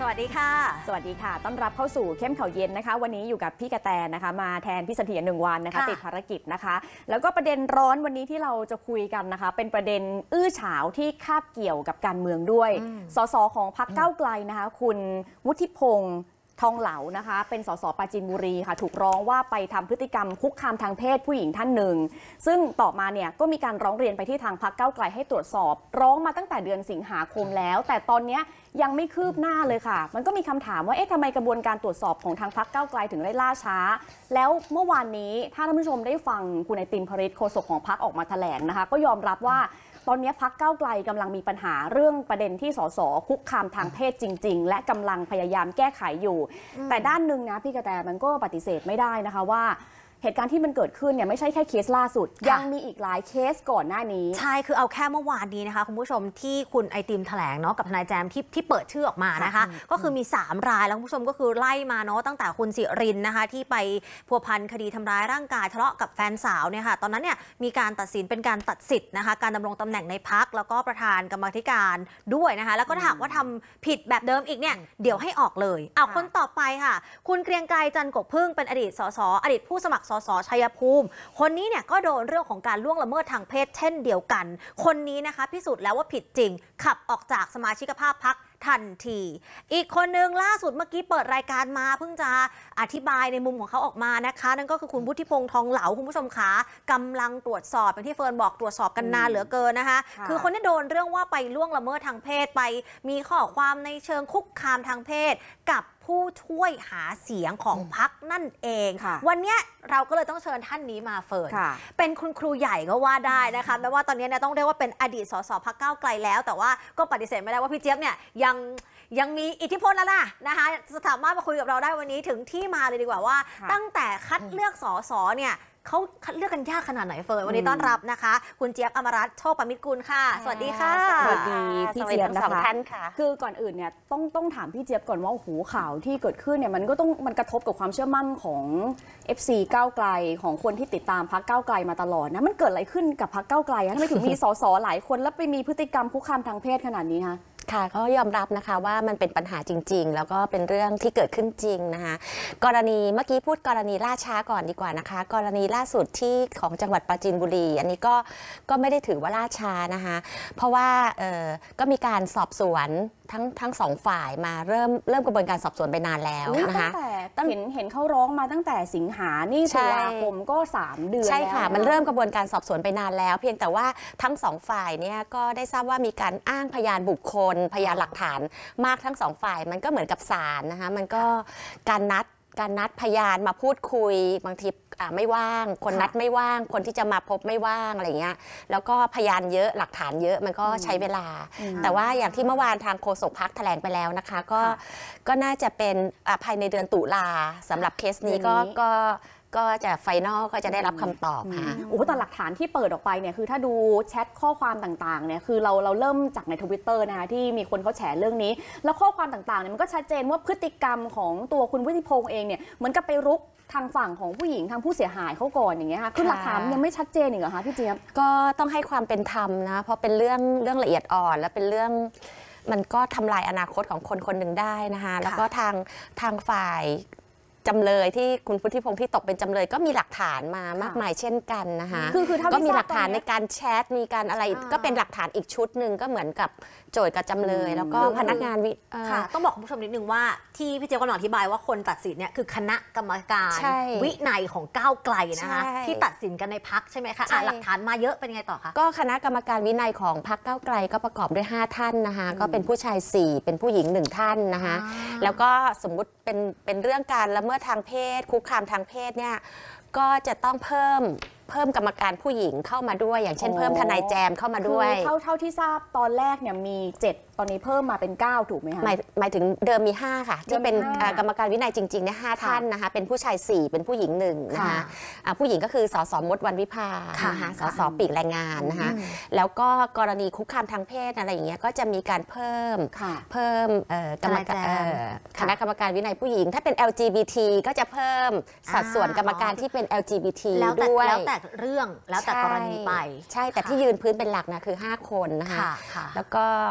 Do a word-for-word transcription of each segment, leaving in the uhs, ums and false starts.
วัสดีค่ะสวัสดีค่ะต้อนรับเข้าสู่เข้มข่าวเย็นนะคะวันนี้อยู่กับพี่กระแตนะคะมาแทนพี่เสถียรหนึ่งวันนะคะติดภารกิจนะคะแล้วก็ประเด็นร้อนวันนี้ที่เราจะคุยกันนะคะเป็นประเด็นอื้อฉาวที่คาบเกี่ยวกับการเมืองด้วยสสของพรรคก้าวไกลนะคะคุณวุฒิพงษ์ทองเหลานะคะเป็นสสปราจีนบุรีค่ะถูกร้องว่าไปทำพฤติกรรมคุกคามทางเพศผู้หญิงท่านหนึ่งซึ่งต่อมาเนี่ยก็มีการร้องเรียนไปที่ทางพรรคก้าวไกลให้ตรวจสอบร้องมาตั้งแต่เดือนสิงหาคมแล้วแต่ตอนนี้ยังไม่คืบหน้าเลยค่ะมันก็มีคำถามว่าเอ๊ะทำไมกระบวนการตรวจสอบของทางพรรคก้าวไกลถึงได้ล่าช้าแล้วเมื่อวานนี้ถ้าท่านผู้ชมได้ฟังคุณไอติมพริตโฆษกของพรรคออกมาแถลงนะคะก็ยอมรับว่าตอนนี้พรรคก้าวไกลกำลังมีปัญหาเรื่องประเด็นที่สสคุกคามทางเพศจริงๆและกำลังพยายามแก้ไขอยู่แต่ด้านหนึ่งนะพี่กระแตมันก็ปฏิเสธไม่ได้นะคะว่าเหตุการณ์ที่มันเกิดขึ้นเนี่ยไม่ใช่แค่เคสล่าสุดยังมีอีกหลายเคสก่อนหน้านี้ใช่คือเอาแค่เมื่อวานนี้นะคะคุณผู้ชมที่คุณไอติมแถลงเนาะกับทนายแจมที่ที่เปิดชื่อออกมานะคะก็คือมีสามรายแล้วคุณผู้ชมก็คือไล่มาเนาะตั้งแต่คุณสิรินนะคะที่ไปพัวพันคดีทำร้ายร่างกายทะเลาะกับแฟนสาวเนี่ยค่ะตอนนั้นเนี่ยมีการตัดสินเป็นการตัดสิทธิ์นะคะการดำรงตำแหน่งในพรรคแล้วก็ประธานกรรมธิการด้วยนะคะแล้วก็ถ้าหากว่าทำผิดแบบเดิมอีกเนี่ยเดี๋ยวให้ออกเลยเอาคนต่อไปค่ะคุณเกรียงไกรจันทร์กบพึ่งเป็นอดีตสสอดีตผู้สมัครสสชัยภูมิคนนี้เนี่ยก็โดนเรื่องของการล่วงละเมิดทางเพศเช่นเดียวกันคนนี้นะคะพิสูจน์แล้วว่าผิดจริงขับออกจากสมาชิกภาพพรรคทันทีอีกคนนึงล่าสุดเมื่อกี้เปิดรายการมาเพิ่งจะอธิบายในมุมของเขาออกมานะคะนั่นก็คือคุณวุฒิพงษ์ทองเหลาคุณผู้ชมคะกำลังตรวจสอบอย่างที่เฟิร์นบอกตรวจสอบกันนานเหลือเกินนะคะคือคนที่โดนเรื่องว่าไปล่วงละเมิดทางเพศไปมีข้อความในเชิงคุกคามทางเพศกับผู้ช่วยหาเสียงของพรรคนั่นเองวันนี้เราก็เลยต้องเชิญท่านนี้มาเฟิร์นเป็นคุณครูใหญ่ก็ว่าได้นะคะแม้ว่าตอนนี้เนี่ยต้องเรียกว่าเป็นอดีตสสพรรคก้าวไกลแล้วแต่ว่าก็ปฏิเสธไม่ได้ว่าพี่เจี๊ยบเนี่ยยังยังมีอิทธิพลแล้วนะนะคะสามารถมาคุยกับเราได้วันนี้ถึงที่มาเลยดีกว่าว่าตั้งแต่คัดเลือกสสเนี่ยเขาคัดเลือกกันยากขนาดไหนเฟิร์นวันนี้ต้อนรับนะคะคุณเจี๊ยบอมรัตน์โชคปมิตรกุลค่ะสวัสดีค่ะสวัสดีพี่เจี๊ยบนะคะคือก่อนอื่นเนี่ยต้องต้องถามพี่เจี๊ยบก่อนว่าโอ้โหข่าวที่เกิดขึ้นเนี่ยมันก็ต้องมันกระทบกับความเชื่อมั่นของ เอฟ ซี ก้าวไกลของคนที่ติดตามพรรคก้าวไกลมาตลอดนะมันเกิดอะไรขึ้นกับพรรคก้าวไกลทำไมถึงมีสสหลายคนแล้วไปมีพฤติกรรมคุกคามทางเพศขนาดนี้คะค่ะเขายอมรับนะคะว่ามันเป็นปัญหาจริงๆแล้วก็เป็นเรื่องที่เกิดขึ้นจริงนะคะกรณีเมื่อกี้พูดกรณีล่าช้าก่อนดีกว่านะคะกรณีล่าสุดที่ของจังหวัดปราจีนบุรีอันนี้ก็ก็ไม่ได้ถือว่าล่าช้านะคะเพราะว่าเออก็มีการสอบสวนทั้งทั้งสองฝ่ายมาเริ่มเริ่มกระบวนการสอบสวนไปนานแล้วนะคะตั้งแต่เห็นเห็นเขาร้องมาตั้งแต่สิงหานี่ตุลาคมก็สามเดือนใช่ค่ะมันเริ่มกระบวนการสอบสวนไปนานแล้วเพียงแต่ว่าทั้งสองฝ่ายเนี่ยก็ได้ทราบว่ามีการอ้างพยานบุคคลพยานหลักฐานมากทั้งสองฝ่ายมันก็เหมือนกับศาลนะคะมันก็การนัดการนัดพยานมาพูดคุยบางทีไม่ว่างคนนัดไม่ว่างคนที่จะมาพบไม่ว่างอะไรเงี้ยแล้วก็พยานเยอะหลักฐานเยอะมันก็ใช้เวลาแต่ว่าอย่างที่เมื่อวานทางโฆษกพรรคแถลงไปแล้วนะคะก็ก็น่าจะเป็นภายในเดือนตุลาสำหรับเคสนี้ก็ก็ก็จะไฟนอลก็จะได้รับคำตอบค่ะโอ้แต่หลักฐานที่เปิดออกไปเนี่ยคือถ้าดูแชทข้อความต่างๆเนี่ยคือเราเราเริ่มจากในทวิตเตอร์นะคะที่มีคนเขาแฉเรื่องนี้แล้วข้อความต่างๆเนี่ยมันก็ชัดเจนว่าพฤติกรรมของตัวคุณวุฒิพงษ์เองเนี่ยเหมือนกับไปรุกทางฝั่งของผู้หญิงทางผู้เสียหายเขาก่อนอย่างเงี้ยค่ะคือหลักฐานยังไม่ชัดเจนอีกเหรอคะพี่เจี๊ยบก็ต้องให้ความเป็นธรรมนะเพราะเป็นเรื่องเรื่องละเอียดอ่อนและเป็นเรื่องมันก็ทำลายอนาคตของคนคนหนึ่งได้นะคะแล้วก็ทางทางฝ่ายจำเลยที่คุณพุทธิพงษ์ที่ตกเป็นจำเลยก็มีหลักฐานมามากมายเช่นกันนะคะคือคือก็มีหลักฐานในการแชทมีการอะไรก็เป็นหลักฐานอีกชุดหนึ่งก็เหมือนกับโจทย์กับจำเลยแล้วก็พนักงานวิค่ะต้องบอกคุณผู้ชมนิดนึงว่าที่พี่เจี๊ยบกำลังอธิบายว่าคนตัดสินเนี่ยคือคณะกรรมการวินัยของก้าวไกลนะคะที่ตัดสินกันในพรรคใช่ไหมคะหลักฐานมาเยอะเป็นไงต่อคะก็คณะกรรมการวินัยของพรรคก้าวไกลก็ประกอบด้วยห้าท่านนะคะก็เป็นผู้ชายสี่เป็นผู้หญิงหนึ่งท่านนะคะแล้วก็สมมุติเป็นเป็นเรื่องการละเมิดทางเพศคุกคามทางเพศเนี่ยก็จะต้องเพิ่มเพิ่มกรรมการผู้หญิงเข้ามาด้วยอย่างเช่นเพิ่มทนายแจมเข้ามาด้วยเท่าเท่าที่ทราบตอนแรกเนี่ยมีเจ็ดตอนนี้เพิ่มมาเป็นเก้าถูกไหมคะหมายหมายถึงเดิมมีห้าค่ะที่เป็นกรรมการวินัยจริงๆเนี่ยห้าท่านนะคะเป็นผู้ชายสี่เป็นผู้หญิงหนึ่งนะคะผู้หญิงก็คือสสมดวันวิภานะคะสสปีกแรงงานนะคะแล้วก็กรณีคุกคามทางเพศอะไรอย่างเงี้ยก็จะมีการเพิ่มเพิ่มกรรมการคณะกรรมการวินัยผู้หญิงถ้าเป็น แอล จี บี ที ก็จะเพิ่มสัดส่วนกรรมการที่เป็น แอล จี บี ที ด้วยแล้วแต่เรื่องแล้วแต่กรณีไปใช่แต่ที่ยืนพื้นเป็นหลักนะคือห้าคนนะคะแล้วก็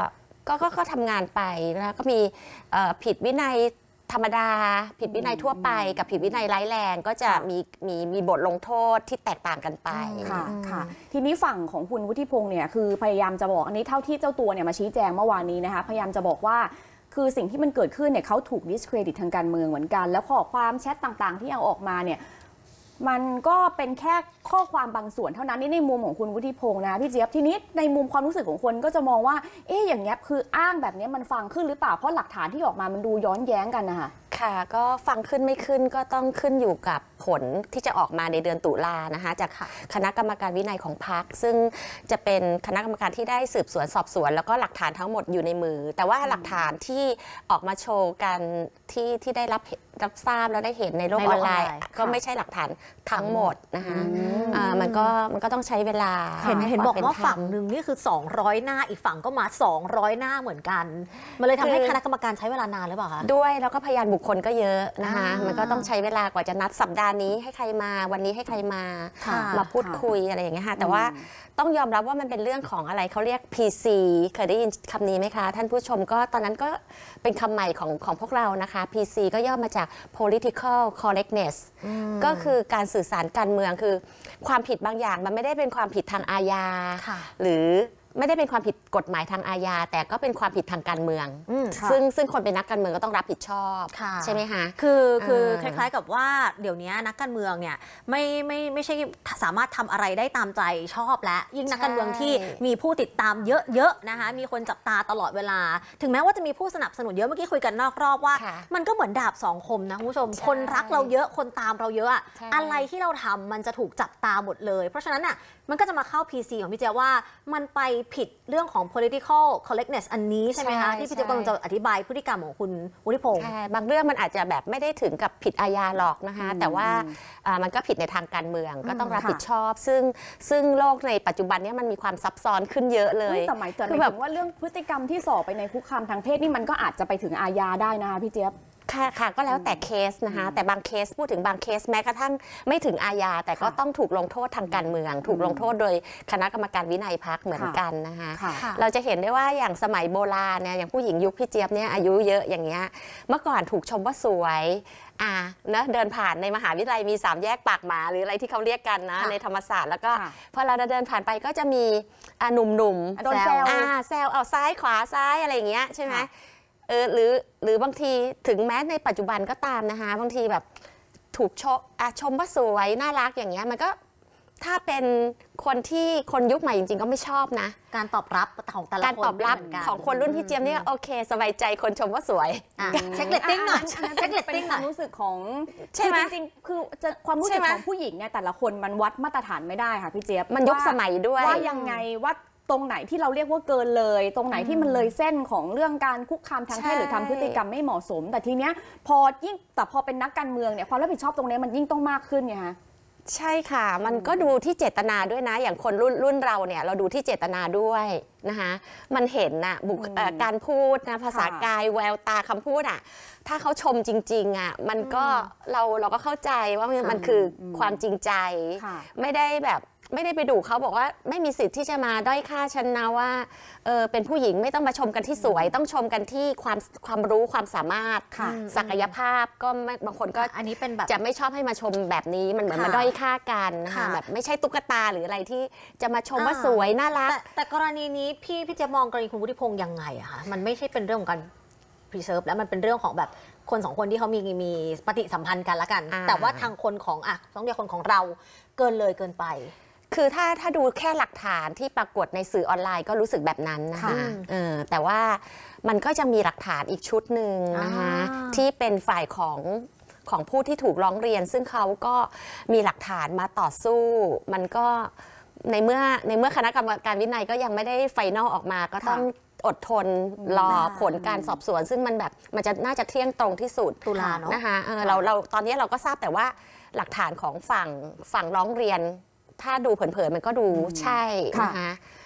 ก็ก็ก็ทำงานไปแล้วก็มีเอ่อผิดวินัยธรรมดา ผิดวินัยทั่วไปกับผิดวินัยร้ายแรงก็จะมีมีมีบทลงโทษที่แตกต่างกันไปค่ะค่ะทีนี้ฝั่งของคุณวุฒิพงษ์เนี่ยคือพยายามจะบอกอันนี้เท่าที่เจ้าตัวเนี่ยมาชี้แจงเมื่อวานนี้นะคะพยายามจะบอกว่าคือสิ่งที่มันเกิดขึ้นเนี่ยเขาถูก discredit ทางการเมืองเหมือนกันแล้วข้อความแชทต่างๆที่เอาออกมาเนี่ยมันก็เป็นแค่ข้อความบางส่วนเท่านั้นนี่ในมุมของคุณวุฒิพงษ์นะพี่เจี๊ยบทีนี้ในมุมความรู้สึกของคนก็จะมองว่าเอ๊ะอย่างเงี้ยคืออ้างแบบนี้มันฟังขึ้นหรือเปล่าเพราะหลักฐานที่ออกมามันดูย้อนแย้งกันนะคะค่ะก็ฟังขึ้นไม่ขึ้นก็ต้องขึ้นอยู่กับผลที่จะออกมาในเดือนตุลานะคะจากคณะกรรมการวินัยของพรรคซึ่งจะเป็นคณะกรรมการที่ได้สืบสวนสอบสวนแล้วก็หลักฐานทั้งหมดอยู่ในมือ แต่ว่าหลักฐานที่ออกมาโชว์กันที่ที่ได้รับรับทราบแล้วได้เห็นในโลกออนไลน์ก็ไม่ใช่หลักฐานทั้งหมดนะคะมันก็มันก็ต้องใช้เวลาเห็นเห็นบอกว่าฝั่งหนึ่งนี่คือสองร้อยหน้าอีกฝั่งก็มาสองร้อยหน้าเหมือนกันมันเลยทำให้คณะกรรมการใช้เวลานานหรือเปล่าคะด้วยแล้วก็พยานบุคคลก็เยอะนะคะมันก็ต้องใช้เวลากว่าจะนัดสัปดาห์นี้ให้ใครมาวันนี้ให้ใครมามาพูดคุยอะไรอย่างเงี้ยค่ะแต่ว่าต้องยอมรับว่ามันเป็นเรื่องของอะไรเขาเรียก พี ซี เคยได้ยินคำนี้ไหมคะท่านผู้ชมก็ตอนนั้นก็เป็นคำใหม่ของของพวกเรานะคะ พี ซี ก็ย่อมาจาก political correctness ก็คือการสื่อสารการเมืองคือความผิดบางอย่างมันไม่ได้เป็นความผิดทางอาญาหรือไม่ได้เป็นความผิดกฎหมายทางอาญาแต่ก็เป็นความผิดทางการเมืองซึ่งซึ่งคนเป็นนักการเมืองก็ต้องรับผิดชอบใช่ไหมคะคือคือคล้ายๆกับว่าเดี๋ยวนี้นักการเมืองเนี่ยไม่ไม่ไม่ใช่สามารถทำอะไรได้ตามใจชอบและยิ่งนักการเมืองที่มีผู้ติดตามเยอะๆนะคะมีคนจับตาตลอดเวลาถึงแม้ว่าจะมีผู้สนับสนุนเยอะเมื่อกี้คุยกันนอกรอบว่ามันก็เหมือนดาบสองคมนะคุณผู้ชมคนรักเราเยอะคนตามเราเยอะอะไรที่เราทำมันจะถูกจับตาหมดเลยเพราะฉะนั้นน่ะมันก็จะมาเข้า พี ซี ของพี่เจว่ามันไปผิดเรื่องของ political correctness อันนี้ใช่ไหมคะที่พี่เจกำลังจะอธิบายพฤติกรรมของคุณวุฒิพงษ์ใช่บางเรื่องมันอาจจะแบบไม่ได้ถึงกับผิดอาญาหรอกนะคะแต่ว่ามันก็ผิดในทางการเมืองก็ต้องรับผิดชอบซึ่งซึ่งโลกในปัจจุบันนี้มันมีความซับซ้อนขึ้นเยอะเลยแต่หมายถึงแบบว่าเรื่องพฤติกรรมที่ส่อไปในคุกคามทางเพศนี่มันก็อาจจะไปถึงอาญาได้นะคะพี่เจี๊ยบค่ะค่ะก็แล้วแต่เคสนะคะแต่บางเคสพูดถึงบางเคสแม้กระทั่งไม่ถึงอาญาแต่ก็ต้องถูกลงโทษทางการเมืองถูกลงโทษโดยคณะกรรมการวินัยพรรคเหมือนกันนะคะเราจะเห็นได้ว่าอย่างสมัยโบราณเนี่ยอย่างผู้หญิงยุคพี่เจี๊ยบเนี่ยอายุเยอะอย่างเงี้ยเมื่อก่อนถูกชมว่าสวยอ่านะเดินผ่านในมหาวิทยาลัยมีสามแยกปากหมาหรืออะไรที่เขาเรียกกันนะในธรรมศาสตร์แล้วก็พอเราเดินผ่านไปก็จะมีหนุ่มๆโดนแซวแซวเอาซ้ายขวาซ้ายอะไรอย่างเงี้ยใช่ไหมเออหรือหรือบางทีถึงแม้ในปัจจุบันก็ตามนะคะบางทีแบบถูกชมชมว่าสวยน่ารักอย่างเงี้ยมันก็ถ้าเป็นคนที่คนยุคใหม่จริงๆก็ไม่ชอบนะการตอบรับของแต่ละคนการตอบรับของคนรุ่นพี่เจี๊ยบเนี่ยโอเคสบายใจคนชมว่าสวยเช็คเลตติ้งหน่อยเช็คเลตติ้งหน่อยรู้สึกของใช่ไหมจริงๆคือจะความรู้สึกของผู้หญิงเนี่ยแต่ละคนมันวัดมาตรฐานไม่ได้ค่ะพี่เจี๊ยบมันยุคสมัยด้วยว่ายังไงว่าตรงไหนที่เราเรียกว่าเกินเลยตรงไหนที่มันเลยเส้นของเรื่องการคุกคามทางเพศหรือทำพฤติกรรมไม่เหมาะสมแต่ทีเนี้ยพอยิ่งแต่พอเป็นนักการเมืองเนี่ยความรับผิดชอบตรงนี้มันยิ่งต้องมากขึ้นไงคะใช่ค่ะมันก็ดูที่เจตนาด้วยนะอย่างคนรุ่นรุ่นเราเนี่ยเราดูที่เจตนาด้วยนะคะมันเห็นนะบุคการพูดนะภาษากายแววตาคำพูดอ่ะถ้าเขาชมจริงๆอ่ะมันก็เราเราก็เข้าใจว่ามันคือความจริงใจไม่ได้แบบไม่ได้ไปดูเขาบอกว่าไม่มีสิทธิ์ที่จะมาด้อยค่าฉันนะว่าเออเป็นผู้หญิงไม่ต้องมาชมกันที่สวยต้องชมกันที่ความความรู้ความสามารถศักยภาพก็บางคนก็อันนี้เป็นแบบจะไม่ชอบให้มาชมแบบนี้มันเหมือนมาด้อยค่ากันนะคะแบบไม่ใช่ตุ๊กตาหรืออะไรที่จะมาชมว่าสวยน่ารักแต่กรณีนี้พี่พี่จะมองกรณีคุณวุฒิพงษ์ยังไงอะคะมันไม่ใช่เป็นเรื่องของการพรีเซิร์ฟแล้วมันเป็นเรื่องของแบบคนสองคนที่เขามีมีปฏิสัมพันธ์กันละกันแต่ว่าทางคนของอ่ะต้องเรียกคนของเราเกินเลยเกินไปคือถ้าถ้าดูแค่หลักฐานที่ปรากฏในสื่อออนไลน์ก็รู้สึกแบบนั้นนะคะแต่ว่ามันก็จะมีหลักฐานอีกชุดหนึ่งนะคะที่เป็นฝ่ายของของผู้ที่ถูกร้องเรียนซึ่งเขาก็มีหลักฐานมาต่อสู้มันก็ในเมื่อในเมื่อคณะกรรมการวินัยก็ยังไม่ได้ไฟนอลออกมาก็ต้องอดทนรอผลการสอบสวนซึ่งมันแบบมันจะน่าจะเที่ยงตรงที่สุดตุลาเนาะนะคะเราเราตอนนี้เราก็ทราบแต่ว่าหลักฐานของฝั่งฝั่งร้องเรียนถ้าดูเผินๆมันก็ดูใช่นะคะ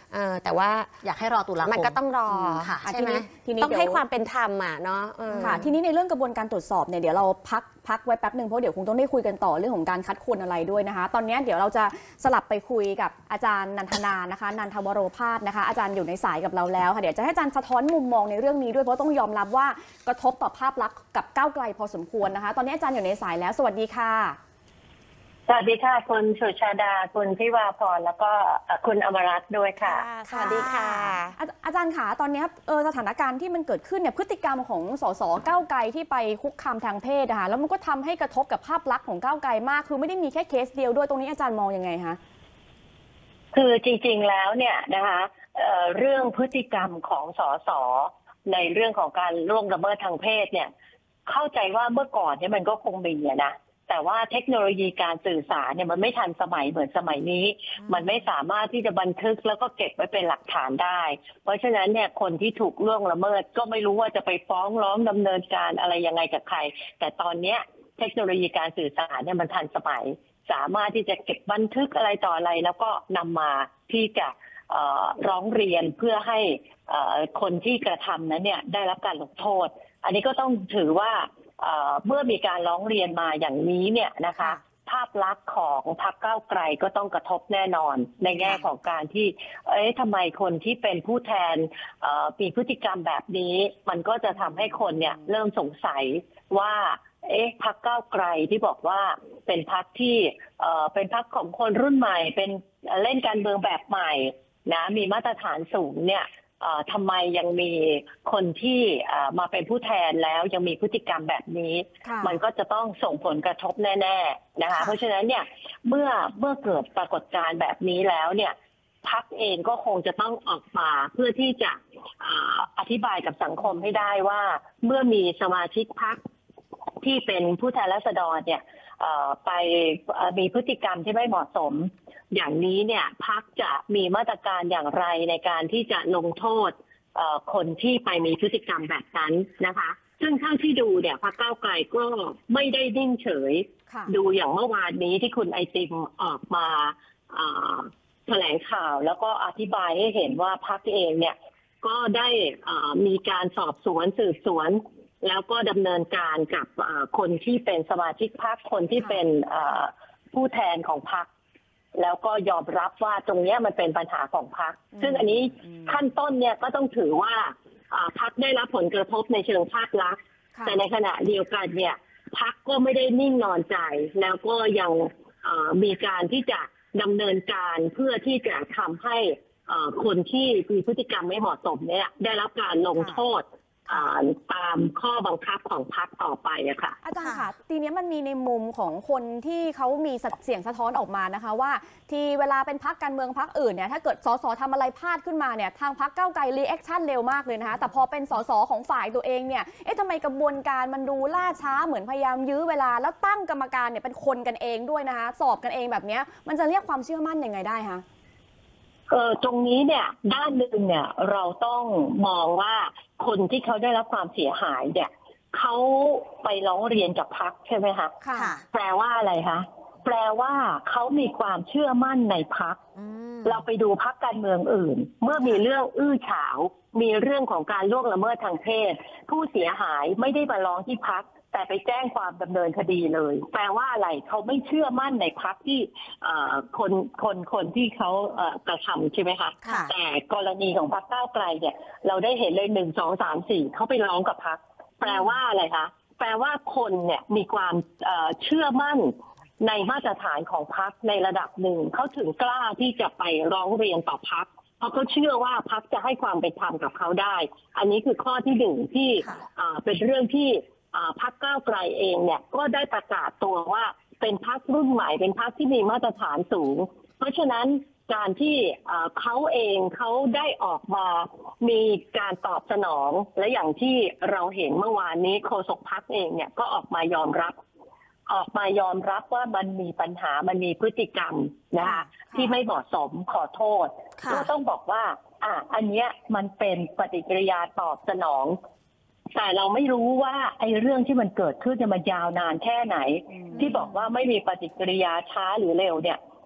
เออแต่ว่าอยากให้รอตุลาคมมันก็ต้องรอค่ะใช่ไหมทีนี้ต้องให้ความเป็นธรรมอ่ะเนาะเออค่ะทีนี้ในเรื่องกระบวนการตรวจสอบเนี่ยเดี๋ยวเราพักพักไว้แป๊บหนึ่งเพราะเดี๋ยวคงต้องได้คุยกันต่อเรื่องของการคัดคนอะไรด้วยนะคะ ตอนนี้เดี๋ยวเราจะสลับไปคุยกับอาจารย์นันทนานะคะนันทวโรภาสนะคะอาจารย์อยู่ในสายกับเราแล้วค่ะเดี๋ยวจะให้อาจารย์สะท้อนมุมมองในเรื่องนี้ด้วยเพราะต้องยอมรับว่ากระทบต่อภาพลักษณ์กับก้าวไกลพอสมควรนะคะตอนนี้อาจารย์อยู่ในสายแล้วสวัสดีค่ะสวัสดีค่ะคุณสุชาดาคุณพิวาพรแล้วก็คุณอมรัตน์ด้วยค่ะสวัสดีค่ะอาอาจารย์คะตอนนี้เออสถานการณ์ที่มันเกิดขึ้นเนี่ยพฤติกรรมของสสก้าวไกลที่ไปคุกคามทางเพศนะคะแล้วมันก็ทำให้กระทบกับภาพลักษณ์ของก้าวไกลมากคือไม่ได้มีแค่เคสเดียวด้วยตรงนี้อาจารย์มองยังไงคะคือจริงๆแล้วเนี่ยนะคะเอ่อเรื่องพฤติกรรมของสสในเรื่องของการล่วงละเมิดทางเพศเนี่ยเข้าใจว่าเมื่อก่อนเนี่ยมันก็คงมีนะแต่ว่าเทคโนโลยีการสื่อสารเนี่ยมันไม่ทันสมัยเหมือนสมัยนี้มันไม่สามารถที่จะบันทึกแล้วก็เก็บไว้เป็นหลักฐานได้เพราะฉะนั้นเนี่ยคนที่ถูกล่วงละเมิดก็ไม่รู้ว่าจะไปฟ้องร้องดำเนินการอะไรยังไงกับใครแต่ตอนเนี้ยเทคโนโลยีการสื่อสารเนี่ยมันทันสมัยสามารถที่จะเก็บบันทึกอะไรต่ออะไรแล้วก็นำมาที่จะร้องเรียนเพื่อให้คนที่กระทำนั้นเนี่ยได้รับการลงโทษอันนี้ก็ต้องถือว่าเมื่อมีการร้องเรียนมาอย่างนี้เนี่ยนะคะภาพลักษณ์ของพรรคก้าวไกลก็ต้องกระทบแน่นอนในแง่ของการที่เอ๊ะทำไมคนที่เป็นผู้แทนมีพฤติกรรมแบบนี้มันก็จะทำให้คนเนี่ยเริ่มสงสัยว่าเอ๊ะพรรคก้าวไกลที่บอกว่าเป็นพรรคที่เอ่อเป็นพรรคของคนรุ่นใหม่เป็นเล่นการเมืองแบบใหม่นะมีมาตรฐานสูงเนี่ยทำไมยังมีคนที่มาเป็นผู้แทนแล้วยังมีพฤติกรรมแบบนี้มันก็จะต้องส่งผลกระทบแน่ๆนะคะเพราะฉะนั้นเนี่ยเมื่อเมื่อเกิดปรากฏการณ์แบบนี้แล้วเนี่ยพรรคเองก็คงจะต้องออกมาเพื่อที่จะอธิบายกับสังคมให้ได้ว่าเมื่อมีสมาชิกพรรคที่เป็นผู้แทนราษฎรเนี่ยไปมีพฤติกรรมที่ไม่เหมาะสมอย่างนี้เนี่ยพรรคจะมีมาตรการอย่างไรในการที่จะลงโทษคนที่ไปมีพฤติกรรมแบบนั้นนะคะซึ่งเท่าที่ดูเนี่ยพรรคก้าวไกลก็ไม่ได้นิ่งเฉยดูอย่างเมื่อวานนี้ที่คุณไอติมออกมาแถลงข่าวแล้วก็อธิบายให้เห็นว่าพรรคเองเนี่ยก็ได้มีการสอบสวนสืบสวนแล้วก็ดำเนินการกับคนที่เป็นสมาชิกพรรคคนที่เป็นผู้แทนของพรรคแล้วก็ยอมรับว่าตรงนี้มันเป็นปัญหาของพรรคซึ่งอันนี้ขั้นต้นเนี่ยก็ต้องถือว่าพรรคได้รับผลกระทบในเชิงภาพลักษณ์แต่ในขณะเดียวกันเนี่ยพรรคก็ไม่ได้นิ่งนอนใจแล้วก็ยังมีการที่จะดำเนินการเพื่อที่จะทำให้คนที่มีพฤติกรรมไม่เหมาะสมเนี่ยได้รับการลงโทษตามข้อบังคับของพรรคต่อไปอะค่ะอาจารย์ค่ะทีนี้มันมีในมุมของคนที่เขามีเสียงสะท้อนออกมานะคะว่าที่เวลาเป็นพรรคการเมืองพรรคอื่นเนี่ยถ้าเกิดสสทำอะไรพลาดขึ้นมาเนี่ยทางพรรคก้าวไกลรีแอคชั่นเร็วมากเลยนะคะแต่พอเป็นสสของฝ่ายตัวเองเนี่ยเอ๊ะทำไมกระบวนการมันดูล่าช้าเหมือนพยายามยื้อเวลาแล้วตั้งกรรมการเนี่ยเป็นคนกันเองด้วยนะคะสอบกันเองแบบนี้มันจะเรียกความเชื่อมั่นยังไงได้คะเออตรงนี้เนี่ยด้านหนึ่งเนี่ยเราต้องมองว่าคนที่เขาได้รับความเสียหายเนี่ยเขาไปร้องเรียนกับพรรคใช่ไหมคะค่ะแปลว่าอะไรคะแปลว่าเขามีความเชื่อมั่นในพรรคเราไปดูพรรคการเมืองอื่นเมื่อมีเรื่องอื้อฉาวมีเรื่องของการล่วงละเมิดทางเพศผู้เสียหายไม่ได้มาร้องที่พรรคแต่ไปแจ้งความดำเนินคดีเลยแปลว่าอะไรเขาไม่เชื่อมั่นในพรรคที่คนคนคนที่เขากระทำใช่ไหมคะแต่กรณีของพรรคก้าวไกลเนี่ยเราได้เห็นเลยหนึ่งสองสามสี่เขาไปร้องกับพรรคแปลว่าอะไรคะแปลว่าคนเนี่ยมีความเชื่อมั่นในมาตรฐานของพรรคในระดับหนึ่งเขาถึงกล้าที่จะไปร้องเรียนต่อพรรคเพราะเขาเชื่อว่าพรรคจะให้ความเป็นธรรมกับเขาได้อันนี้คือข้อที่หนึ่งที่เป็นเรื่องที่พรรคก้าวไกลเองเนี่ยก็ได้ประกาศตัวว่าเป็นพรรครุ่นใหม่เป็นพรรคที่มีมาตรฐานสูงเพราะฉะนั้นการที่เขาเองเขาได้ออกมามีการตอบสนองและอย่างที่เราเห็นเมื่อวานนี้โฆษกพรรคเองเนี่ยก็ออกมายอมรับออกมายอมรับว่ามันมีปัญหามันมีพฤติกรรมนะคะที่ไม่เหมาะสมขอโทษก็ต้องบอกว่าอ่ะอันเนี้ยมันเป็นปฏิกิริยาตอบสนองแต่เราไม่รู้ว่าไอ้เรื่องที่มันเกิดขึ้นจะมันยาวนานแค่ไหนที่บอกว่าไม่มีปฏิกิริยาช้าหรือเร็วเนี่ย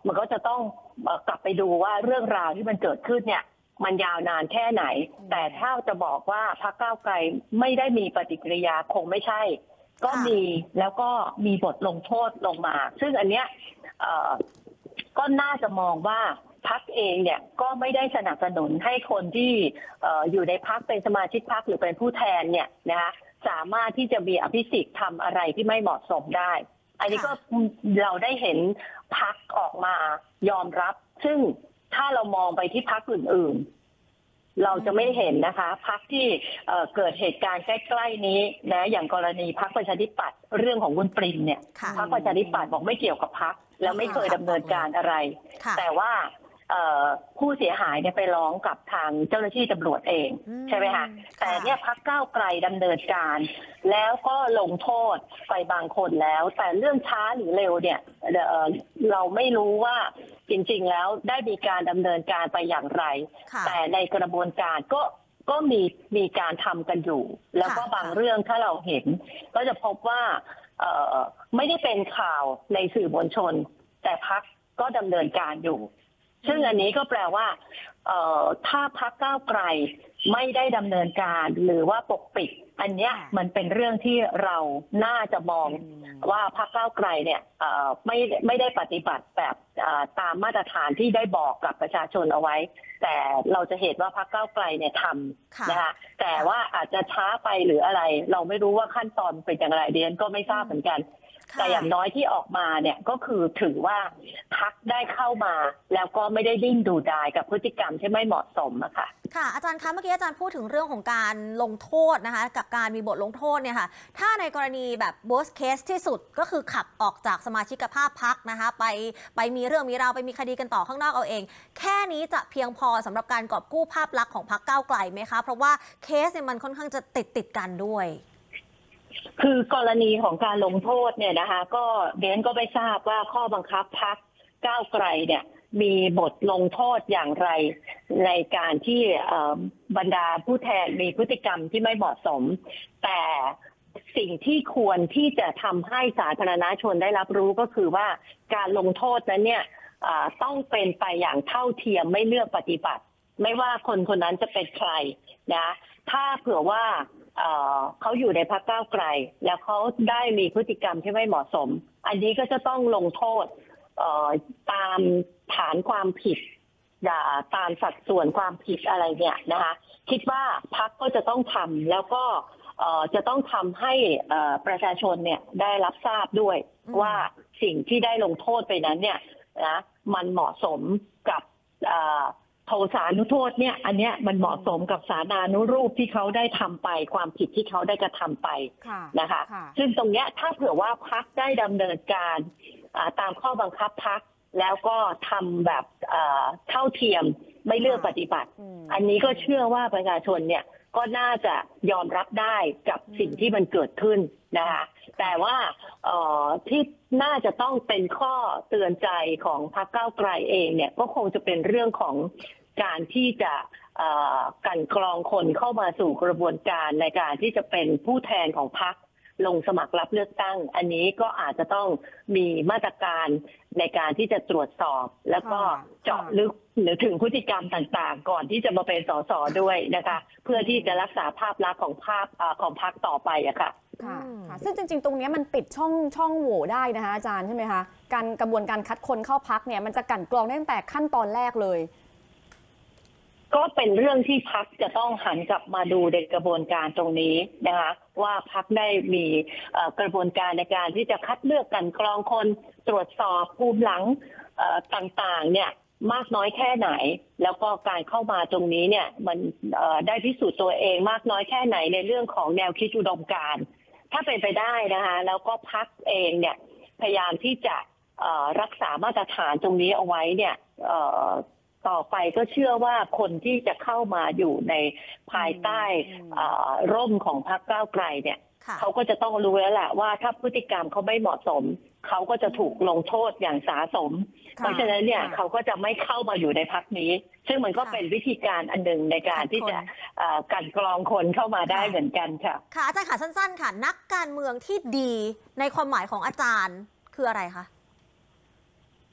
มันก็จะต้องกลับไปดูว่าเรื่องราวที่มันเกิดขึ้นเนี่ยมันยาวนานแค่ไหนแต่ถ้าจะบอกว่าพรรคก้าวไกลไม่ได้มีปฏิกิริยาคงไม่ใช่ก็มีแล้วก็มีบทลงโทษลงมาซึ่งอันเนี้ยก็น่าจะมองว่าพรรคเองเนี่ยก็ไม่ได้สนับสนุนให้คนที่อยู่ในพรรคเป็นสมาชิกพรรคหรือเป็นผู้แทนเนี่ยนะคะสามารถที่จะมีอภิสิทธิ์ทำอะไรที่ไม่เหมาะสมได้อันนี้ก็เราได้เห็นพรรคออกมายอมรับซึ่งถ้าเรามองไปที่พรรคอื่นๆเราจะไม่เห็นนะคะพรรคที่เกิดเหตุการณ์ใกล้ๆนี้นะอย่างกรณีพรรคประชาธิปัตย์เรื่องของคุณปรินเนี่ยพรรคประชาธิปัตย์บอกไม่เกี่ยวกับพรรคแล้วไม่เคยดำเนินการอะไรแต่ว่าผู้เสียหายเนี่ยไปร้องกับทางเจ้าหน้าที่ตำรวจเองใช่ไหมคะแต่เนี่ยพรรคก้าวไกลดำเนินการแล้วก็ลงโทษไปบางคนแล้วแต่เรื่องช้าหรือเร็วเนี่ยเราไม่รู้ว่าจริงๆแล้วได้มีการดำเนินการไปอย่างไรแต่ในกระบวนการก็ก็มีมีการทำกันอยู่แล้วก็บางเรื่องถ้าเราเห็นก็จะพบว่าไม่ได้เป็นข่าวในสื่อมวลชนแต่พรรคก็ดำเนินการอยู่ซึ่งอันนี้ก็แปลว่าถ้าพรรคก้าวไกลไม่ได้ดำเนินการหรือว่าปกปิดอันเนี้ยมันเป็นเรื่องที่เราน่าจะมองว่าพรรคก้าวไกลเนี่ยไม่ไม่ได้ปฏิบัติแบบตามมาตรฐานที่ได้บอกกับประชาชนเอาไว้แต่เราจะเห็นว่าพรรคก้าวไกลเนี่ยทำนะคะแต่ว่าอาจจะช้าไปหรืออะไรเราไม่รู้ว่าขั้นตอนเป็นอย่างไรเดียนก็ไม่ทราบเหมือนกันแต่อย่างน้อยที่ออกมาเนี่ยก็คือถือว่าพรรคได้เข้ามาแล้วก็ไม่ได้ดิ้นดูดายกับพฤติกรรมที่ไม่เหมาะสมอะค่ะค่ะอาจารย์คะเมื่อกี้อาจารย์พูดถึงเรื่องของการลงโทษนะคะกับการมีบทลงโทษเนี่ยค่ะถ้าในกรณีแบบ worst case ที่สุดก็คือขับออกจากสมาชิกภาพพรรคนะคะไปไปมีเรื่องมีราวไปมีคดีกันต่อข้างนอกเอาเองแค่นี้จะเพียงพอสำหรับการกอบกู้ภาพลักษณ์ของพรรคก้าวไกลไหมคะเพราะว่าเคสเนี่ยมันค่อนข้างจะติดติดกันด้วยคือกรณีของการลงโทษเนี่ยนะคะก็เดนก็ไม่ทราบว่าข้อบังคับพรรคก้าวไกลเนี่ยมีบทลงโทษอย่างไรในการที่บรรดาผู้แทนมีพฤติกรรมที่ไม่เหมาะสมแต่สิ่งที่ควรที่จะทำให้สาธารณชนได้รับรู้ก็คือว่าการลงโทษนั้นเนี่ยต้องเป็นไปอย่างเท่าเทียมไม่เลือกปฏิบัติไม่ว่าคนคนนั้นจะเป็นใครนะถ้าเผื่อว่าเขาอยู่ในพรรคก้าวไกลแล้วเขาได้มีพฤติกรรมที่ไม่เหมาะสมอันนี้ก็จะต้องลงโทษตามฐานความผิดตามสัดส่วนความผิดอะไรเนี่ยนะคะคิดว่าพรรคก็จะต้องทำแล้วก็จะต้องทำให้ประชาชนเนี่ยได้รับทราบด้วยว่าสิ่งที่ได้ลงโทษไปนั้นเนี่ยนะมันเหมาะสมกับโทษานุโทษเนี่ยอันเนี้ยมันเหมาะสมกับสานานุรูปที่เขาได้ทำไปความผิดที่เขาได้กระทำไปนะคะซึ่งตรงเนี้ยถ้าเผื่อว่าพรรคได้ดำเนินการตามข้อบังคับพรรคแล้วก็ทำแบบเท่าเทียมไม่เลือกปฏิบัติอันนี้ก็เชื่อว่าประชาชนเนี่ยก็น่าจะยอมรับได้กับสิ่งที่มันเกิดขึ้นนะคะแต่ว่าที่น่าจะต้องเป็นข้อเตือนใจของพรรคก้าวไกลเองเนี่ยก็คงจะเป็นเรื่องของการที่จะกันกรองคนเข้ามาสู่กระบวนการในการที่จะเป็นผู้แทนของพรรคลงสมัครรับเลือกตั้งอันนี้ก็อาจจะต้องมีมาตรการในการที่จะตรวจสอบแล้วก็เจาะลึกหรือถึงพฤติกรรมต่างๆก่อนที่จะมาเป็นสสด้วยนะคะเพื่อที่จะรักษาภาพลักษณ์ของภาพของพรรคต่อไปอะค่ะค่ะซึ่งจริงๆตรงนี้มันปิดช่องช่องโหว่ได้นะคะอาจารย์ใช่ไหมคะการกระบวนการคัดคนเข้าพรรคเนี่ยมันจะกั่นกรองตั้งแต่ขั้นตอนแรกเลยก็เป็นเรื่องที่พรรคจะต้องหันกลับมาดูในกระบวนการตรงนี้นะคะว่าพรรคได้มีกระบวนการในการที่จะคัดเลือกกันกรองคนตรวจสอบภูมิหลังต่างๆเนี่ยมากน้อยแค่ไหนแล้วก็การเข้ามาตรงนี้เนี่ยมันได้พิสูจน์ตัวเองมากน้อยแค่ไหนในเรื่องของแนวคิดอุดมการณ์ถ้าเป็นไปได้นะคะแล้วก็พรรคเองเนี่ยพยายามที่จะรักษามาตรฐานตรงนี้เอาไว้เนี่ยต่อไปก็เชื่อว่าคนที่จะเข้ามาอยู่ในภายใต้ร่มของพรรคก้าวไกลเนี่ยเขาก็จะต้องรู้แล้วแหละว่าถ้าพฤติกรรมเขาไม่เหมาะสมเขาก็จะถูกลงโทษอย่างสาสมเพราะฉะนั้นเนี่ยเขาก็จะไม่เข้ามาอยู่ในพรรคนี้ซึ่งมันก็เป็นวิธีการอันหนึ่งในการที่จะกันกรองคนเข้ามาได้เหมือนกันค่ะค่ะอาจารย์ค่ะสั้นๆค่ะนักการเมืองที่ดีในความหมายของอาจารย์คืออะไรคะ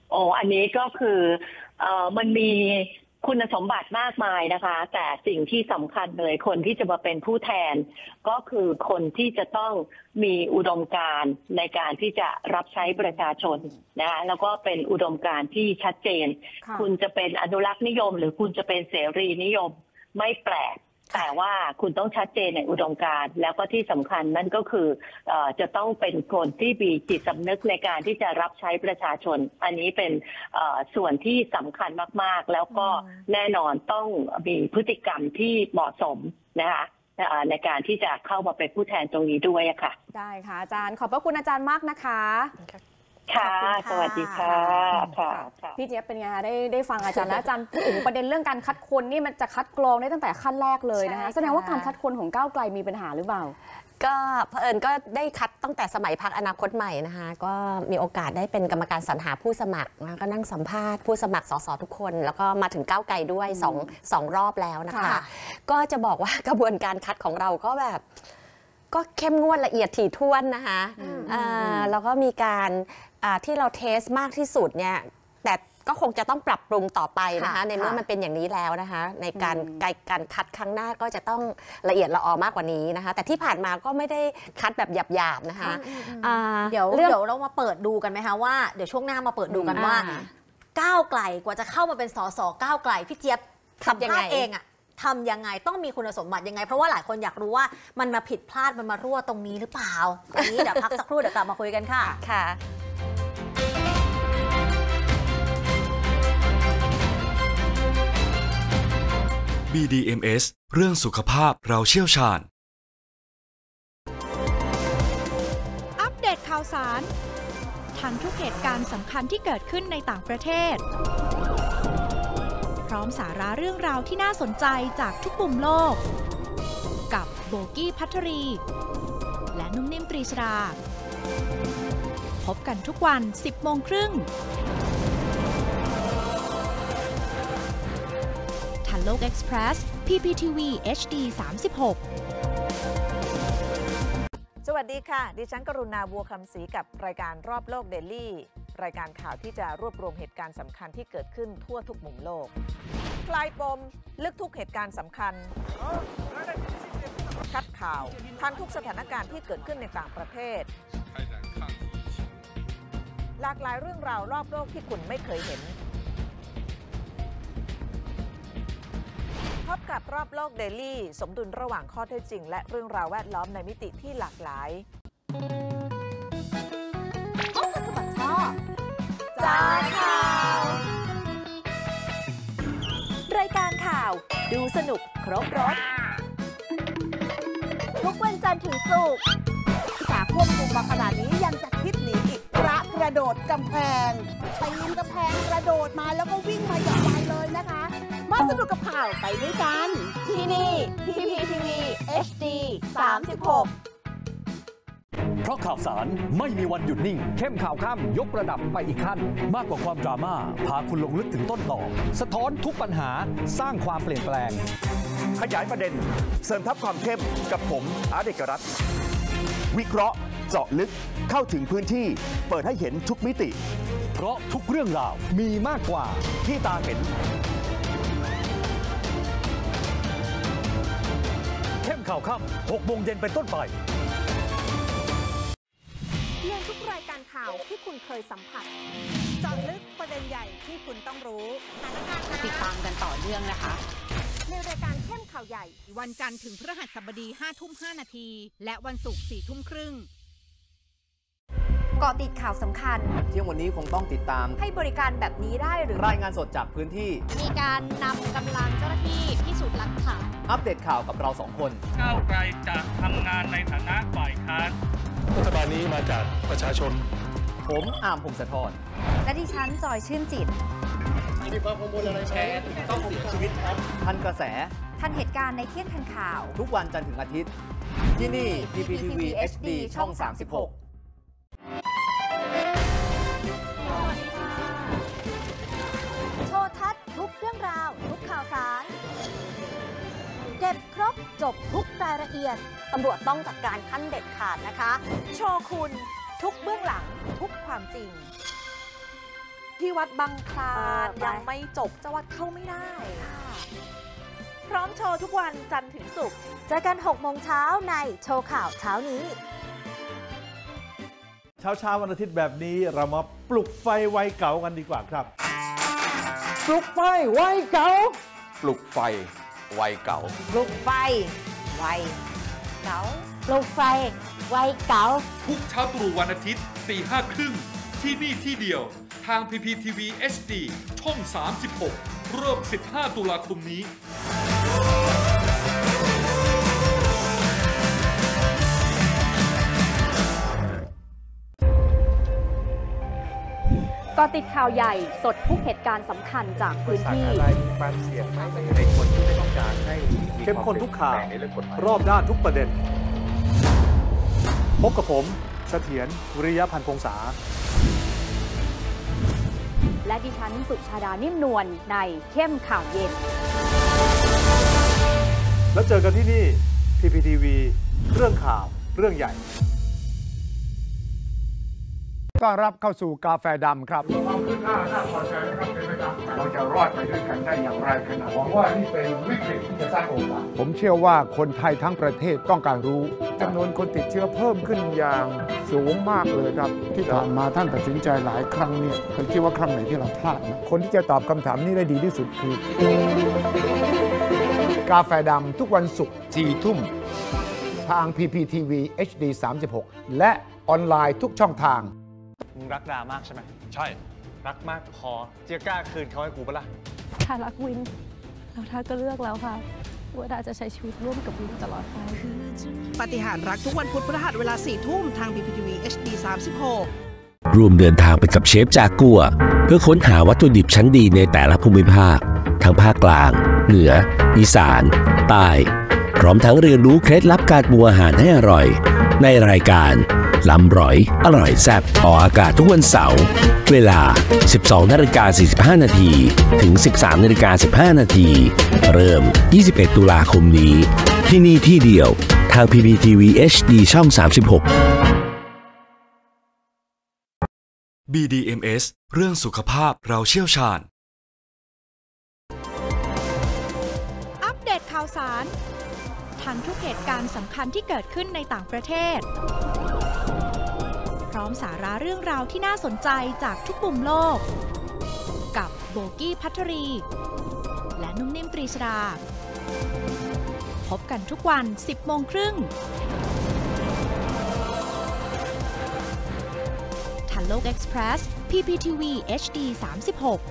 โอ้อันนี้ก็คือเอ่อมันมีคุณสมบัติมากมายนะคะแต่สิ่งที่สำคัญเลยคนที่จะมาเป็นผู้แทนก็คือคนที่จะต้องมีอุดมการณ์ในการที่จะรับใช้ประชาชนนะคะแล้วก็เป็นอุดมการณ์ที่ชัดเจนคุณจะเป็นอนุรักษ์นิยมหรือคุณจะเป็นเสรีนิยมไม่แปลกแต่ว่าคุณต้องชัดเจนในอุดมการณ์แล้วก็ที่สำคัญนั่นก็คือเอ่อจะต้องเป็นคนที่มีจิตสำนึกในการที่จะรับใช้ประชาชนอันนี้เป็นเอ่อส่วนที่สำคัญมากๆแล้วก็แน่นอนต้องมีพฤติกรรมที่เหมาะสมนะคะในการที่จะเข้ามาเป็นผู้แทนตรงนี้ด้วยค่ะได้ค่ะอาจารย์ขอบพระคุณอาจารย์มากนะคะค่ะสวัสดีค่ะค่ะพี่เจี๊ยบเป็นไงคะได้ได้ฟังอาจารย์แล้วอาจารย์พูดถึงประเด็นเรื่องการคัดคนนี่มันจะคัดกรองได้ตั้งแต่ขั้นแรกเลยนะคะแสดงว่าการคัดคนของก้าวไกลมีปัญหาหรือเปล่าก็เผอิญก็ได้คัดตั้งแต่สมัยพรรคอนาคตใหม่นะคะก็มีโอกาสได้เป็นกรรมการสรรหาผู้สมัครนะก็นั่งสัมภาษณ์ผู้สมัครสสทุกคนแล้วก็มาถึงก้าวไกลด้วยสองสองรอบแล้วนะคะก็จะบอกว่ากระบวนการคัดของเราก็แบบก็เข้มงวดละเอียดถี่ถ้วนนะคะแล้วก็มีการที่เราเทสมากที่สุดเนี่ยแต่ก็คงจะต้องปรับปรุงต่อไปนะคะในเมื่อมันเป็นอย่างนี้แล้วนะคะในการการคัดครั้งหน้าก็จะต้องละเอียดละออมากกว่านี้นะคะแต่ที่ผ่านมาก็ไม่ได้คัดแบบหยาบๆนะคะเดี๋ยวเดี๋ยวเรามาเปิดดูกันไหมคะว่าเดี๋ยวช่วงหน้ามาเปิดดูกันว่าก้าวไกลกว่าจะเข้ามาเป็นสสก้าวไกลพี่เจี๊ยบทำยังไงเองอะทำยังไงต้องมีคุณสมบัติยังไงเพราะว่าหลายคนอยากรู้ว่ามันมาผิดพลาดมันมารั่วตรงนี้หรือเปล่าอันนี้เดี๋ยวพักสักครู่เดี๋ยวกลับมาคุยกันค่ะค่ะบี ดี เอ็ม เอส เรื่องสุขภาพเราเชี่ยวชาญอัปเดตข่าวสารทันทุกเหตุการณ์สำคัญที่เกิดขึ้นในต่างประเทศพร้อมสาระเรื่องราวที่น่าสนใจจากทุกมุมโลกกับโบกี้ภัทรีและนุ่มนิ่มปรีชดาพบกันทุกวัน สิบโมงครึ่งทันโลก Express พี พี ที วี เอช ดี สามสิบหกสวัสดีค่ะดิฉันกรุณาบัวคำศรีกับรายการรอบโลกเดลี่รายการข่าวที่จะรวบรวมเหตุการณ์สำคัญที่เกิดขึ้นทั่วทุกมุมโลกคลายปมลึกทุกเหตุการณ์สำคัญคัดข่าวทันทุกสถานการณ์ที่เกิดขึ้นในต่างประเทศหลากหลายเรื่องราวรอบโลกที่คุณไม่เคยเห็นพบกับรอบโลกเดลี่สมดุลระหว่างข้อเท็จจริงและเรื่องราวแวดล้อมในมิติที่หลากหลายห้องสบัดช่อจ้าข่าวรายการข่าวดูสนุกครบรสทุกวันจันทร์ถึงศุกร์สาควบคุมมาขนาดนี้ยังจะคิดหนีอีกพระกระโดดกำแพงปีนกำแพงกระโดดมาแล้วก็วิ่งมาอย่างไรเลยนะคะมาสนุกกับข่าวไปด้วยกันที่นี่ พี พี ที วี เอช ดี สามสิบหกเพราะข่าวสารไม่มีวันหยุดนิ่งเข้มข่าวค่ำยกระดับไปอีกขั้นมากกว่าความดราม่าพาคุณลงลึกถึงต้นต่อสะท้อนทุกปัญหาสร้างความเปลี่ยนแปลงขยายประเด็นเสริมทับความเข้มกับผมอาร์ตเอกรัตน์วิเคราะห์เจาะลึกเข้าถึงพื้นที่เปิดให้เห็นทุกมิติเพราะทุกเรื่องราวมีมากกว่าที่ตาเห็นเข้มข่าวค่ำหกโมงเย็นเป็นต้นไปเรื่องทุกรายการข่าวที่คุณเคยสัมผัสเจาะลึกประเด็นใหญ่ที่คุณต้องรู้ติดตามกันต่อเนื่องนะคะในรายการเข้มข่าวใหญ่วันจันทร์ถึงพฤหัสบดีห้าทุ่มห้านาทีและวันศุกร์สี่ทุ่มครึ่งเกาะติดข่าวสำคัญเที่ยงวันนี้คงต้องติดตามให้บริการแบบนี้ได้หรือรายงานสดจากพื้นที่มีการนำกำลังเจ้าหน้าที่พิสูจน์หลักฐานอัปเดตข่าวกับเราสองคนก้าวไกลจะทำงานในฐานะฝ่ายค้านรัฐบาลนี้มาจากประชาชนผมอาร์มพงศธรและดิฉันจอยชื่นจิตมีความกังวลอะไรแชร์ต้องเสียชีวิตครับทันกระแสทันเหตุการณ์ในเที่ยงทันข่าวทุกวันจันทร์ถึงอาทิตย์ที่นี่ พี พี ที วี เอช ดี ช่องสามสิบหกโชว์ทัศน์ทุกเรื่องราวทุกข่าวสารเก็บครบจบทุกรายละเอียดตำรวจต้องจัดการขั้นเด็ดขาดนะคะโชว์คุณทุกเบื้องหลังทุกความจริงที่วัดบางคลานยังไม่จบเจ้าวัดเข้าไม่ได้พร้อมโชว์ทุกวันจันทร์ถึงศุกร์เจอกันหกโมงเช้าในโชว์ข่าวเช้านี้เช้าเช้าวันอาทิตย์แบบนี้เรามาปลุกไฟวัยเก่ากันดีกว่าครับปลุกไฟวัยเก่าปลุกไฟวัยเก่าปลุกไฟวัยเก่าปลุกไฟวัยเก่าทุกเช้าตรู่วันอาทิตย์ตีห้าครึ่งที่นี่ที่เดียวทาง พี พี ที วี เอช ดี ช่อง สามสิบหก เริ่ม สิบห้า ตุลาคมนี้ก็ติดข่าวใหญ่สดทุกเหตุการณ์สำคัญจากพื้นที่อะไรมีความเสี่ยงไหมในคนที่ไม่ต้องการให้เข้มข้นทุกข่าวรอบด้านทุกประเด็นพบกับผมเสถียรวิริยพันธ์พงษาและดิฉันสุชาดานิ่มนวลในเข้มข่าวเย็นแล้วเจอกันที่นี่ พี พี ที วี เรื่องข่าวเรื่องใหญ่ต้อนรับเข้าสู่กาแฟดำครับความคืบหน้าน่าพอใจนะครับเป็นไปตามเราจะรอดไปด้วยกันได้อย่างไรกันนะหวังว่านี่เป็นวิกฤตที่จะสร้างโอกาสผมเชื่อว่าคนไทยทั้งประเทศต้องการรู้จำนวนคนติดเชื้อเพิ่มขึ้นอย่างสูงมากเลยครับที่ผ่านมาท่านตัดสินใจหลายครั้งเนี่ยผมคิดว่าครั้งไหนที่เราพลาดนะคนที่จะตอบคำถามนี้ได้ดีที่สุดคือกาแฟดำทุกวันศุกร์สี่ทุ่มทาง พี พี ที วี เอช ดี สามสิบหก และออนไลน์ทุกช่องทางมึงรักดามากใช่ไหมใช่รักมากพอจะกล้าคืนเขาให้กูปะล่ะถ้ารักวินแล้วถ้าก็เลือกแล้วค่ะว่าดาจะใช้ชีวิตร่วมกับวินตลอดไปปาฏิหาริย์รักทุกวันพุธพฤหัสเวลาสี่ทุ่มทาง พี พี ที วี เอช ดี สามสิบหกร่วมเดินทางไปกับเชฟจากัวเพื่อค้นหาวัตถุดิบชั้นดีในแต่ละภูมิภาคทั้งภาคกลางเหนืออีสานใต้พร้อมทั้งเรียนรู้เคล็ดลับการปรุงอาหารให้อร่อยในรายการล้ำร้อยอร่อยแซ่บออกอากาศทุกวันเสาร์เวลา สิบสองนาฬิกาสี่สิบห้านาที ถึง สิบสามนาฬิกาสิบห้านาที เริ่ม ยี่สิบเอ็ด ตุลาคมนี้ที่นี่ที่เดียวทาง พี พี ที วี เอช ดี ช่อง สามสิบหกบี ดี เอ็ม เอส เรื่องสุขภาพเราเชี่ยวชาญอัปเดตข่าวสารทันทุกเหตุการณ์สำคัญที่เกิดขึ้นในต่างประเทศพร้อมสาระเรื่องราวที่น่าสนใจจากทุกมุมโลกกับโบกี้ภัทรี และนุ่มนิ่มตรีชดาพบกันทุกวัน สิบโมงครึ่งทันโลกเอ็กซ์เพรส พี พี ที วี เอช ดี สามสิบหก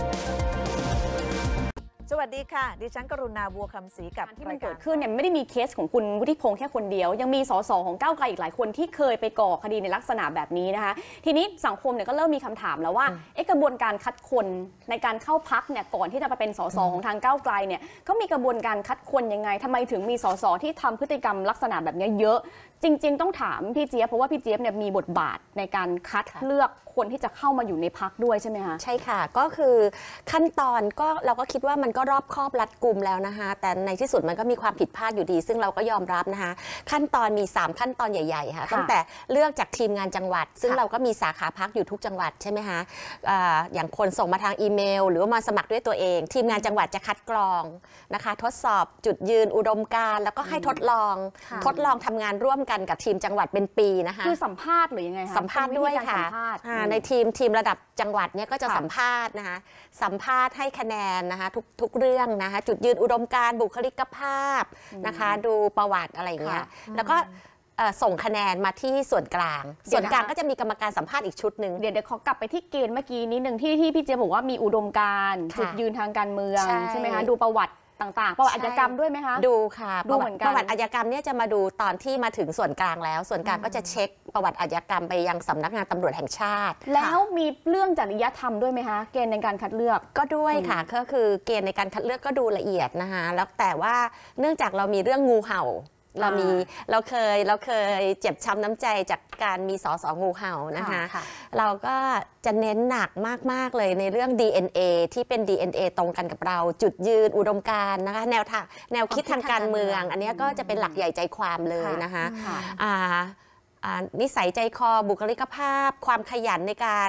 สวัสดีค่ะดิฉันกรุณาบัวคำศรีกับที่มันเกิดขึ้นเนี่ยไม่ได้มีเคสของคุณวุฒิพงษ์แค่คนเดียวยังมีสสของก้าวไกลอีกหลายคนที่เคยไปก่อคดีในลักษณะแบบนี้นะคะทีนี้สังคมเนี่ยก็เริ่มมีคำถามแล้วว่าเอ๊ะกระบวนการคัดคนในการเข้าพักเนี่ยก่อนที่จะไปเป็นสสของทางก้าวไกลเนี่ยเขามีกระบวนการคัดคนยังไงทำไมถึงมีสสที่ทำพฤติกรรมลักษณะแบบนี้เยอะจริงๆต้องถามพี่เจี๊ยบเพราะว่าพี่เจี๊ยบเนี่ยมีบทบาทในการคัดเลือกคนที่จะเข้ามาอยู่ในพักด้วยใช่ไหมคะใช่ค่ะก็คือขั้นตอนก็เราก็คิดว่ามันก็รอบคอบรัดกุมแล้วนะคะแต่ในที่สุดมันก็มีความผิดพลาดอยู่ดีซึ่งเราก็ยอมรับนะคะขั้นตอนมีสามขั้นตอนใหญ่ๆค่ะตั้งแต่เลือกจากทีมงานจังหวัดซึ่งเราก็มีสาขาพักอยู่ทุกจังหวัดใช่ไหมคะอย่างคนส่งมาทางอีเมลหรือว่ามาสมัครด้วยตัวเองทีมงานจังหวัดจะคัดกรองนะคะทดสอบจุดยืนอุดมการณ์แล้วก็ให้ทดลองทดลองทำงานร่วมกันกับทีมจังหวัดเป็นปีนะคะคือสัมภาษณ์หรือยังไงคะสัมภาษณ์ด้วยค่ะในทีมทีมระดับจังหวัดเนี่ยก็จะสัมภาษณ์นะคะสัมภาษณ์ให้คะแนนนะคะทุกทุกเรื่องนะคะจุดยืนอุดมการณ์บุคลิกภาพนะคะดูประวัติอะไรอย่างเงี้ยแล้วก็ส่งคะแนนมาที่ส่วนกลางส่วนกลางก็จะมีกรรมการสัมภาษณ์อีกชุดหนึ่งเดี๋ยวเดี๋ยวขอกลับไปที่เกณฑ์เมื่อกี้นิดหนึ่งที่ที่พี่เจี๊ยบบอกว่ามีอุดมการณ์จุดยืนทางการเมืองใช่ไหมคะดูประวัติต่างๆประวัติอาชญากรรมด้วยไหมคะดูค่ะดูเหมือนกันประวัติอาชญากรรมเนี่ยจะมาดูตอนที่มาถึงส่วนกลางแล้วส่วนกลางก็จะเช็คประวัติอาชญากรรมไปยังสำนักงานตำรวจแห่งชาติแล้วมีเรื่องจริยธรรมด้วยไหมคะเกณฑ์ในการคัดเลือกก็ด้วยค่ะก็คือเกณฑ์ในการคัดเลือกก็ดูละเอียดนะคะแล้วแต่ว่าเนื่องจากเรามีเรื่องงูเห่าเรามีเราเคยเราเคยเจ็บช้ำน้ำใจจากการมีสสงูเห่านะคะเราก็จะเน้นหนักมากๆเลยในเรื่อง ดี เอ็น เอ ที่เป็น ดี เอ็น เอ ตรงกันกับเราจุดยืนอุดมการณ์นะคะแนวทางแนวคิดทางการเมืองอันนี้ก็จะเป็นหลักใหญ่ใจความเลยนะคะนิสัยใจคอบุคลิกภาพความขยันในการ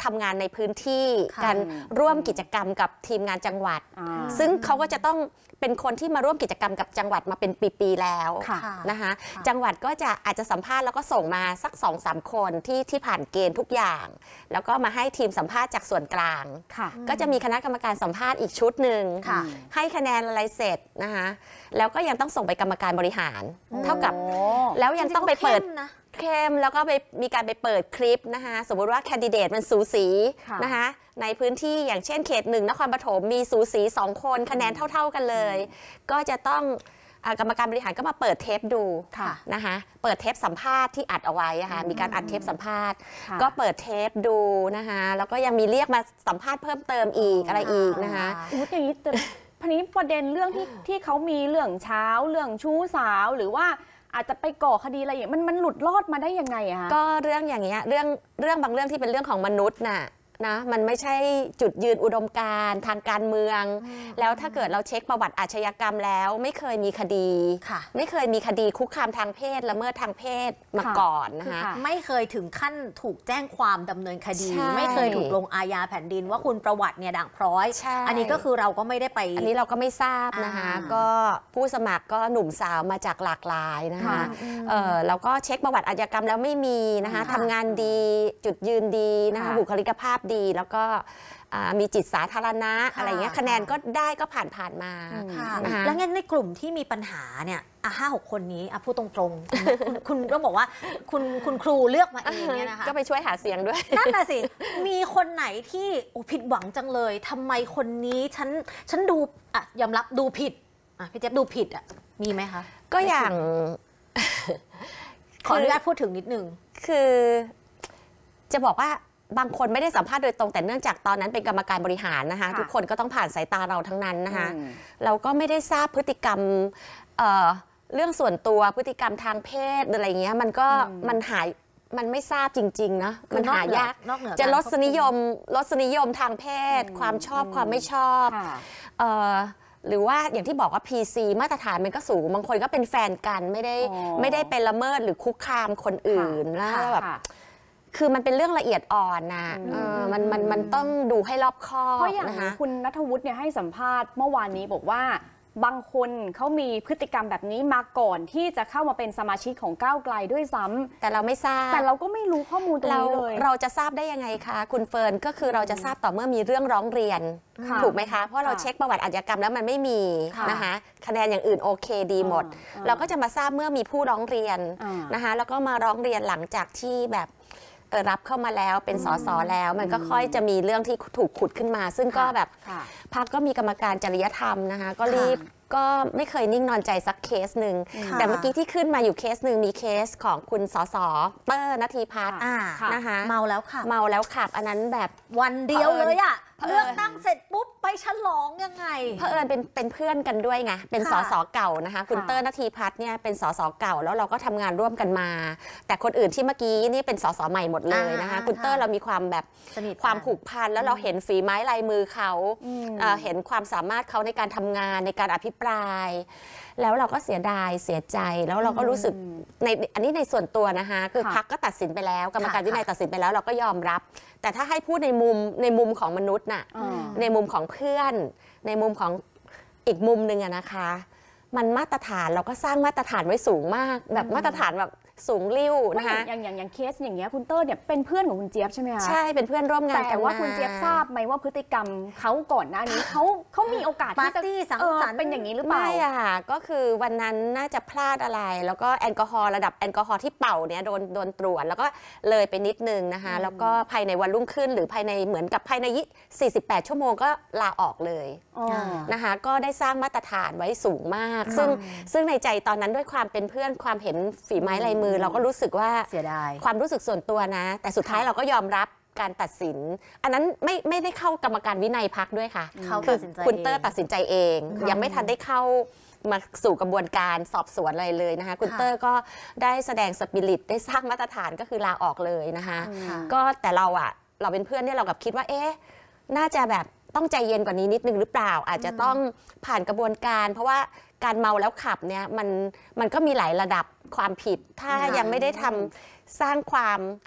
ทำงานในพื้นที่การร่วมกิจกรรมกับทีมงานจังหวัดซึ่งเขาก็จะต้องเป็นคนที่มาร่วมกิจกรรมกับจังหวัดมาเป็นปีๆแล้วนะคะจังหวัดก็จะอาจจะสัมภาษณ์แล้วก็ส่งมาสัก สองสาม คนที่ที่ผ่านเกณฑ์ทุกอย่างแล้วก็มาให้ทีมสัมภาษณ์จากส่วนกลางก็จะมีคณะกรรมการสัมภาษณ์อีกชุดหนึ่งให้คะแนนอะไรเสร็จนะคะแล้วก็ยังต้องส่งไปกรรมการบริหารเท่ากับแล้วยังต้องไปเปิดเข้มแล้วก็ไปมีการไปเปิดคลิปนะคะสมมุติว่าแคนดิเดตมันสูสีนะคะในพื้นที่อย่างเช่นเขตหนึ่งนครปฐมมีสูสีสองคนคะแนนเท่าๆกันเลยก็จะต้องกรรมการบริหารก็มาเปิดเทปดูนะคะเปิดเทปสัมภาษณ์ที่อัดเอาไว้ค่ะมีการอัดเทปสัมภาษณ์ก็เปิดเทปดูนะคะแล้วก็ยังมีเรียกมาสัมภาษณ์เพิ่มเติมอีกอะไรอีกนะคะอู้อย่างนี้ทีนี้ประเด็นเรื่องที่ที่เขามีเรื่องเช้าเรื่องชู้สาวหรือว่าอาจจะไปก่อคดีอะไรอย่างมันมันหลุดรอดมาได้ยังไงอะคะก็เรื่องอย่างเงี้ยเรื่องเรื่องบางเรื่องที่เป็นเรื่องของมนุษย์น่ะนะมันไม่ใช่จุดยืนอุดมการณ์ทางการเมืองแล้วถ้าเกิดเราเช็คประวัติอาชญากรรมแล้วไม่เคยมีคดีไม่เคยมีคดีคุกคามทางเพศละเมิดทางเพศมาก่อนนะคะไม่เคยถึงขั้นถูกแจ้งความดำเนินคดีไม่เคยถูกลงอาญาแผ่นดินว่าคุณประวัติเนี่ยด่างพร้อยอันนี้ก็คือเราก็ไม่ได้ไปอันนี้เราก็ไม่ทราบนะคะก็ผู้สมัครก็หนุ่มสาวมาจากหลากหลายนะคะเออเราก็เช็คประวัติอาชญากรรมแล้วไม่มีนะคะทำงานดีจุดยืนดีนะคะบุคลิกภาพดีแล้วก็มีจิตสาธารณะอะไรเงี้ยคะแนนก็ได้ก็ผ่านผ่านมาแล้วงั้นในกลุ่มที่มีปัญหาเนี่ยห้าหกคนนี้พูดตรงๆคุณต้องบอกว่าคุณคุณครูเลือกมาเองเนี่ยนะคะก็ไปช่วยหาเสียงด้วยนั่นน่ะสิมีคนไหนที่ผิดหวังจังเลยทำไมคนนี้ฉันฉันดูอ่ะยอมรับดูผิดอ่ะพี่เจ๊บดูผิดอ่ะมีไหมคะก็อย่างขออนุญาตพูดถึงนิดนึงคือจะบอกว่าบางคนไม่ได้สัมภาษณ์โดยตรงแต่เนื่องจากตอนนั้นเป็นกรรมการบริหารนะคะทุกคนก็ต้องผ่านสายตาเราทั้งนั้นนะคะเราก็ไม่ได้ทราบพฤติกรรม เอ่อ เรื่องส่วนตัวพฤติกรรมทางเพศอะไรเงี้ยมันก็มันหายมันไม่ทราบจริงๆนะมันหายากจะรสนิยมรสนิยมทางเพศความชอบความไม่ชอบหรือว่าอย่างที่บอกว่า พี ซี มาตรฐานมันก็สูงบางคนก็เป็นแฟนกันไม่ได้ไม่ได้เป็นละเมิดหรือคุกคามคนอื่นแล้วแบบคือมันเป็นเรื่องละเอียดอ่อนนะมันมันมันต้องดูให้รอบคอบเพราะอย่างคุณณัฐวุฒิเนี่ยให้สัมภาษณ์เมื่อวานนี้บอกว่าบางคนเขามีพฤติกรรมแบบนี้มาก่อนที่จะเข้ามาเป็นสมาชิกของก้าวไกลด้วยซ้ำแต่เราไม่ทราบแต่เราก็ไม่รู้ข้อมูลตรงนี้เลยเราจะทราบได้ยังไงคะคุณเฟิร์นก็คือเราจะทราบต่อเมื่อมีเรื่องร้องเรียนถูกไหมคะเพราะเราเช็คประวัติอาชญากรรมแล้วมันไม่มีนะคะคะแนนอย่างอื่นโอเคดีหมดเราก็จะมาทราบเมื่อมีผู้ร้องเรียนนะคะแล้วก็มาร้องเรียนหลังจากที่แบบรับเข้ามาแล้วเป็นสสแล้วมันก็ค่อยจะมีเรื่องที่ถูกขุดขึ้นมาซึ่งก็แบบพรรคก็มีกรรมการจริยธรรมนะคะก็รีบก็ไม่เคยนิ่งนอนใจสักเคสหนึ่งแต่เมื่อกี้ที่ขึ้นมาอยู่เคสหนึ่งมีเคสของคุณสสเตอร์ณทีพัฒน์นะคะเมาแล้วค่ะเมาแล้วขับอันนั้นแบบวันเดียวเลยอะเลือกตั้งเสร็จปุ๊บไปฉลองยังไงเผอิญเป็นเป็นเพื่อนกันด้วยไงเป็นสสเก่านะคะคุณเตอร์ณทีพัฒน์เนี่ยเป็นสสเก่าแล้วเราก็ทำงานร่วมกันมาแต่คนอื่นที่เมื่อกี้นี่เป็นสสใหม่หมดเลยนะคะคุณเตอร์เรามีความแบบความผูกพันแล้วเราเห็นฝีไม้ลายมือเขาเห็นความสามารถเขาในการทำงานในการอภิปรายแล้วเราก็เสียดายเสียใจแล้วเราก็รู้สึกในอันนี้ในส่วนตัวนะคะคือพรรคก็ตัดสินไปแล้วกรรมการวินัยตัดสินไปแล้วเราก็ยอมรับแต่ถ้าให้พูดในมุมในมุมของมนุษย์น่ะในมุมของเพื่อนในมุมของอีกมุมหนึ่งอะนะคะมันมาตรฐานเราก็สร้างมาตรฐานไว้สูงมากแบบมาตรฐานแบบสูงลิ่วนะคะอย่างอย่างอย่างเคสอย่างเงี้ยคุณเตอร์เนี่ยเป็นเพื่อนของคุณเจี๊ยบใช่ไหมคะใช่เป็นเพื่อนร่วมงานกันแต่ว่าคุณเจี๊ยบทราบไหมว่าพฤติกรรมเขาก่อนหน้านี้เขาเขามีโอกาสที่จะสังสรรค์เป็นอย่างนี้หรือเปล่าไม่อะก็คือวันนั้นน่าจะพลาดอะไรแล้วก็แอลกอฮอล์ระดับแอลกอฮอล์ที่เป่าเนี่ยโดนโดนตรวจแล้วก็เลยไปนิดนึงนะคะแล้วก็ภายในวันรุ่งขึ้นหรือภายในเหมือนกับภายในสี่สิบแปดชั่วโมงก็ลาออกเลยนะคะก็ได้สร้างมาตรฐานไว้สูงมากซึ่งซึ่งในใจตอนนั้นด้วยความเป็นเพื่อนความเห็นฝีไม้ลายมือเราก็รู้สึกว่าเสียดายความรู้สึกส่วนตัวนะแต่สุดท้ายเราก็ยอมรับการตัดสินอันนั้นไม่ไม่ได้เข้ากรรมการวินัยพรรคด้วยค่ะคือคุณเตอร์ตัดสินใจเองยังไม่ทันได้เข้ามาสู่กระบวนการสอบสวนอะไรเลยนะคะคุณเตอร์ก็ได้แสดงสปิริตได้สร้างมาตรฐานก็คือลาออกเลยนะคะก็แต่เราอะเราเป็นเพื่อนเนี่ยเรากับคิดว่าเอ๊ะน่าจะแบบต้องใจเย็นกว่านี้นิดนึงหรือเปล่าอาจจะต้องผ่านกระบวนการเพราะว่าการเมาแล้วขับเนี่ยมันมันก็มีหลายระดับความผิดถ้ายังไม่ได้ทำสร้างความ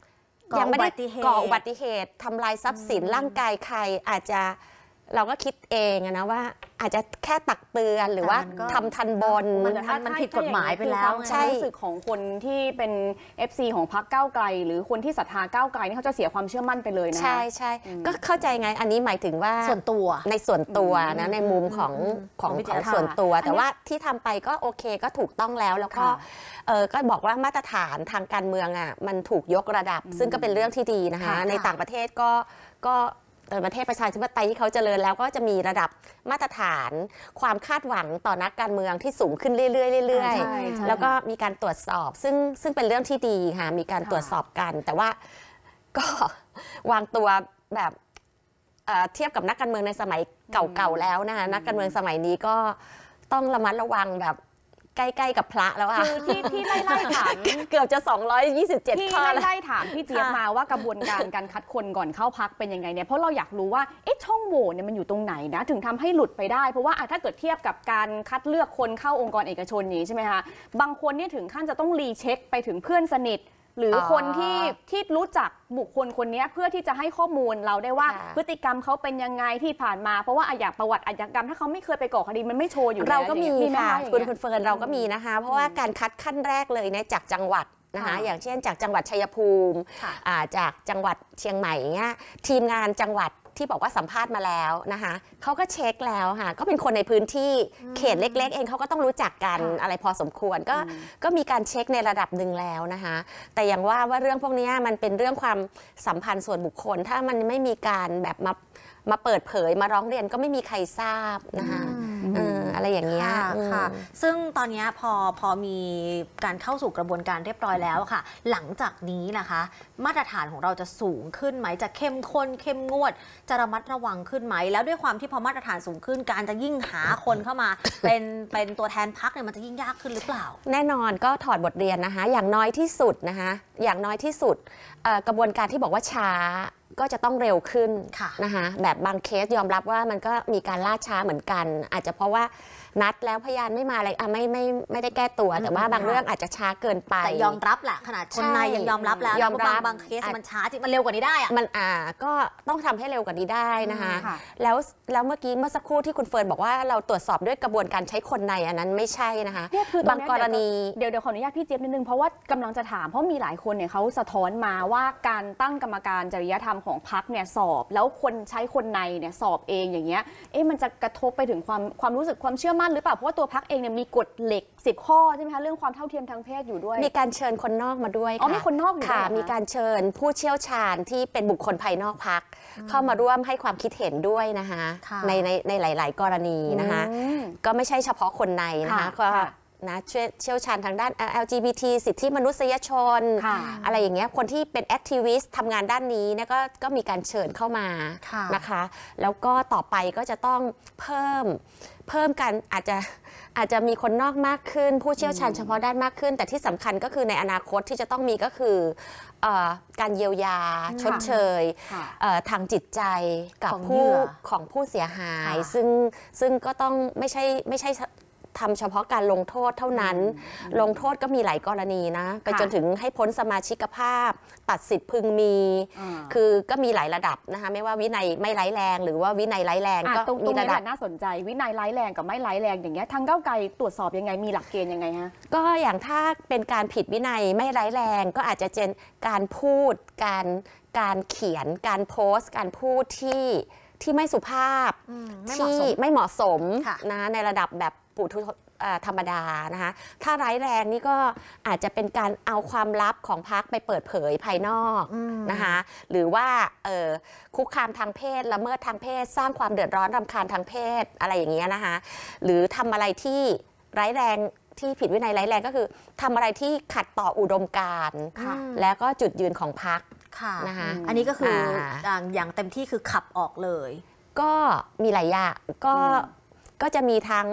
ยังไม่ได้ก่ออุบัติเหตุทำลายทรัพย์สินร่างกายใครอาจจะเราก็คิดเองนะว่าอาจจะแค่ตักเตือนหรือว่าทำทันบนมันมันผิดกฎหมายไปแล้วใช่รู้สึกของคนที่เป็น เอฟ ซี ของพรรคก้าวไกลหรือคนที่ศรัทธาก้าวไกลนี่เขาจะเสียความเชื่อมั่นไปเลยนะใช่ใช่ก็เข้าใจไงอันนี้หมายถึงว่าส่วนตัวในส่วนตัวนะในมุมของของของส่วนตัวแต่ว่าที่ทำไปก็โอเคก็ถูกต้องแล้วแล้วก็เออก็บอกว่ามาตรฐานทางการเมืองอ่ะมันถูกยกระดับซึ่งก็เป็นเรื่องที่ดีนะคะในต่างประเทศก็ก็ประเทศประชาธิปไตยที่เขาเจริญแล้วก็จะมีระดับมาตรฐานความคาดหวังต่อนักการเมืองที่สูงขึ้นเรื่อยๆเรื่อยๆแล้วก็มีการตรวจสอบซึ่งซึ่งเป็นเรื่องที่ดีค่ะมีการตรวจสอบกันแต่ว่าก็วางตัวแบบเทียบกับนักการเมืองในสมัยเก่าๆแล้วนะคะนักการเมืองสมัยนี้ก็ต้องระมัดระวังแบบใกล้ๆกับพระแล้วค่ะคือที่ที่ไล่ไล่ถามเกือบจะสองร้อยยี่สิบเจ็ดข้อที่ไล่ไล่ถามพี่เจี๊ยบมาว่ากระบวนการการคัดคนก่อนเข้าพรรคเป็นยังไงเนี่ยเพราะเราอยากรู้ว่าเอ๊ะช่องโหว่เนี่ยมันอยู่ตรงไหนนะถึงทำให้หลุดไปได้เพราะว่าถ้าเกิดเทียบกับการคัดเลือกคนเข้าองค์กรเอกชนนี้ใช่ไหมคะบางคนเนี่ยถึงขั้นจะต้องรีเช็คไปถึงเพื่อนสนิทหรือคนที่ที่รู้จักบุคคลคนนี้เพื่อที่จะให้ข้อมูลเราได้ว่าพฤติกรรมเขาเป็นยังไงที่ผ่านมาเพราะว่าอย่างประวัติอาชญากรรมถ้าเขาไม่เคยไปก่อคดีมันไม่โชว์อยู่เราก็มีค่ะคุณคุณเฟิร์นเราก็มีนะคะเพราะว่าการคัดขั้นแรกเลยเนี่ยจากจังหวัดนะคะอย่างเช่นจากจังหวัดชัยภูมิจากจังหวัดเชียงใหม่เงี้ยทีมงานจังหวัดที่บอกว่าสัมภาษณ์มาแล้วนะคะเขาก็เช็คแล้วค่ะก็เป็นคนในพื้นที่เขตเล็กๆเองเขาก็ต้องรู้จักกันอะไรพอสมควรก็ก็มีการเช็คในระดับหนึ่งแล้วนะคะแต่อย่างว่าว่าเรื่องพวกนี้มันเป็นเรื่องความสัมพันธ์ส่วนบุคคลถ้ามันไม่มีการแบบมามาเปิดเผยมาร้องเรียนก็ไม่มีใครทราบนะคะอะไรอย่างเงี้ยค่ะซึ่งตอนนี้พอพอมีการเข้าสู่กระบวนการเรียบร้อยแล้วค่ะหลังจากนี้นะคะมาตรฐานของเราจะสูงขึ้นไหมจะเข้มข้นเข้มงวดจะระมัดระวังขึ้นไหมแล้วด้วยความที่พอมาตรฐานสูงขึ้นการจะยิ่งหาคนเข้ามาเป็นเป็นตัวแทนพรรคเนี่ยมันจะยิ่งยากขึ้นหรือเปล่าแน่นอนก็ถอดบทเรียนนะคะอย่างน้อยที่สุดนะคะอย่างน้อยที่สุดกระบวนการที่บอกว่าช้าก็จะต้องเร็วขึ้นนะคะแบบบางเคสยอมรับว่ามันก็มีการล่าช้าเหมือนกันอาจจะเพราะว่านัดแล้วพยานไม่มาอะไรอ่ะไม่ไม่ไม่ได้แก้ตัวแต่ว่าบางเรื่องอาจจะช้าเกินไปแต่ยอมรับแหละขนาดคนในยังยอมรับแล้วยอมรับบางเคสมันช้าจริงมันเร็วกว่านี้ได้อะมันอ่าก็ต้องทำให้เร็วกว่านี้ได้นะคะแล้วแล้วเมื่อกี้เมื่อสักครู่ที่คุณเฟิร์นบอกว่าเราตรวจสอบด้วยกระบวนการใช้คนในอันนั้นไม่ใช่นะคะบางกรณีเดี๋ยวเดี๋ยวขออนุญาตพี่เจี๊ยบนิดนึงเพราะว่ากำลังจะถามเพราะมีหลายคนเนี่ยเขาสะท้อนมาว่าการตั้งกรรมการจริยธรรมของพรรคเนี่ยสอบแล้วคนใช้คนในเนี่ยสอบเองอย่างเงี้ยเอ๊ะมันจะกระทบไปถึงความความรู้สึกความเชื่อมั่นหรือเปล่าเพราะว่าตัวพรรคเองเนี่ยมีกฎเหล็กสิบข้อใช่ไหมคะเรื่องความเท่าเทียมทางเพศอยู่ด้วยมีการเชิญคนนอกมาด้วยอ๋อมีคนนอกอยู่ค่ะมีการเชิญผู้เชี่ยวชาญที่เป็นบุคคลภายนอกพรรคเข้ามาร่วมให้ความคิดเห็นด้วยนะคะในในในหลายๆกรณีนะคะก็ไม่ใช่เฉพาะคนในนะคะก็นะเชี่ยวชาญทางด้าน แอล จี บี ที สิทธิมนุษยชนอะไรอย่างเงี้ยคนที่เป็นแอคทิวิสต์ทำงานด้านนี้เนี่ยก็ก็มีการเชิญเข้ามานะคะแล้วก็ต่อไปก็จะต้องเพิ่มเพิ่มกันอาจจะอาจจะมีคนนอกมากขึ้นผู้เชี่ยวชาญเฉพาะด้านมากขึ้นแต่ที่สำคัญก็คือในอนาคตที่จะต้องมีก็คือการเยียวยาชดเชยทางจิตใจกับผู้ของผู้เสียหายซึ่งซึ่งก็ต้องไม่ใช่ไม่ใช่ทำเฉพาะการลงโทษเท่านั้นลงโทษก็มีหลายกรณีนะไปจนถึงให้พ้นสมาชิกภาพตัดสิทธิ์พึงมีคือก็มีหลายระดับนะคะไม่ว่าวินัยไม่ร้ายแรงหรือว่าวินัยร้ายแรงก็มีระดับน่าสนใจวินัยร้ายแรงกับไม่ร้ายแรงอย่างเงี้ยทางก้าวไกลตรวจสอบยังไงมีหลักเกณฑ์ยังไงฮะก็อย่างถ้าเป็นการผิดวินัยไม่ร้ายแรงก็อาจจะเป็นการพูดการการเขียนการโพสต์การพูดที่ที่ไม่สุภาพที่ไม่เหมาะสมนะในระดับแบบปุถุธรรมดานะคะถ้าร้ายแรงนี่ก็อาจจะเป็นการเอาความลับของพรรคไปเปิดเผยภายนอกนะคะหรือว่าคุกคามทางเพศละเมิดทางเพศสร้างความเดือดร้อนรำคาญทางเพศอะไรอย่างเงี้ยนะคะหรือทำอะไรที่ร้ายแรงที่ผิดวินัยร้ายแรงก็คือทำอะไรที่ขัดต่ออุดมการณ์แล้วก็จุดยืนของพรรคนะคะอันนี้ก็คืออย่างเต็มที่คือขับออกเลยก็มีหลายอย่างก็ก็จะมีทั้ง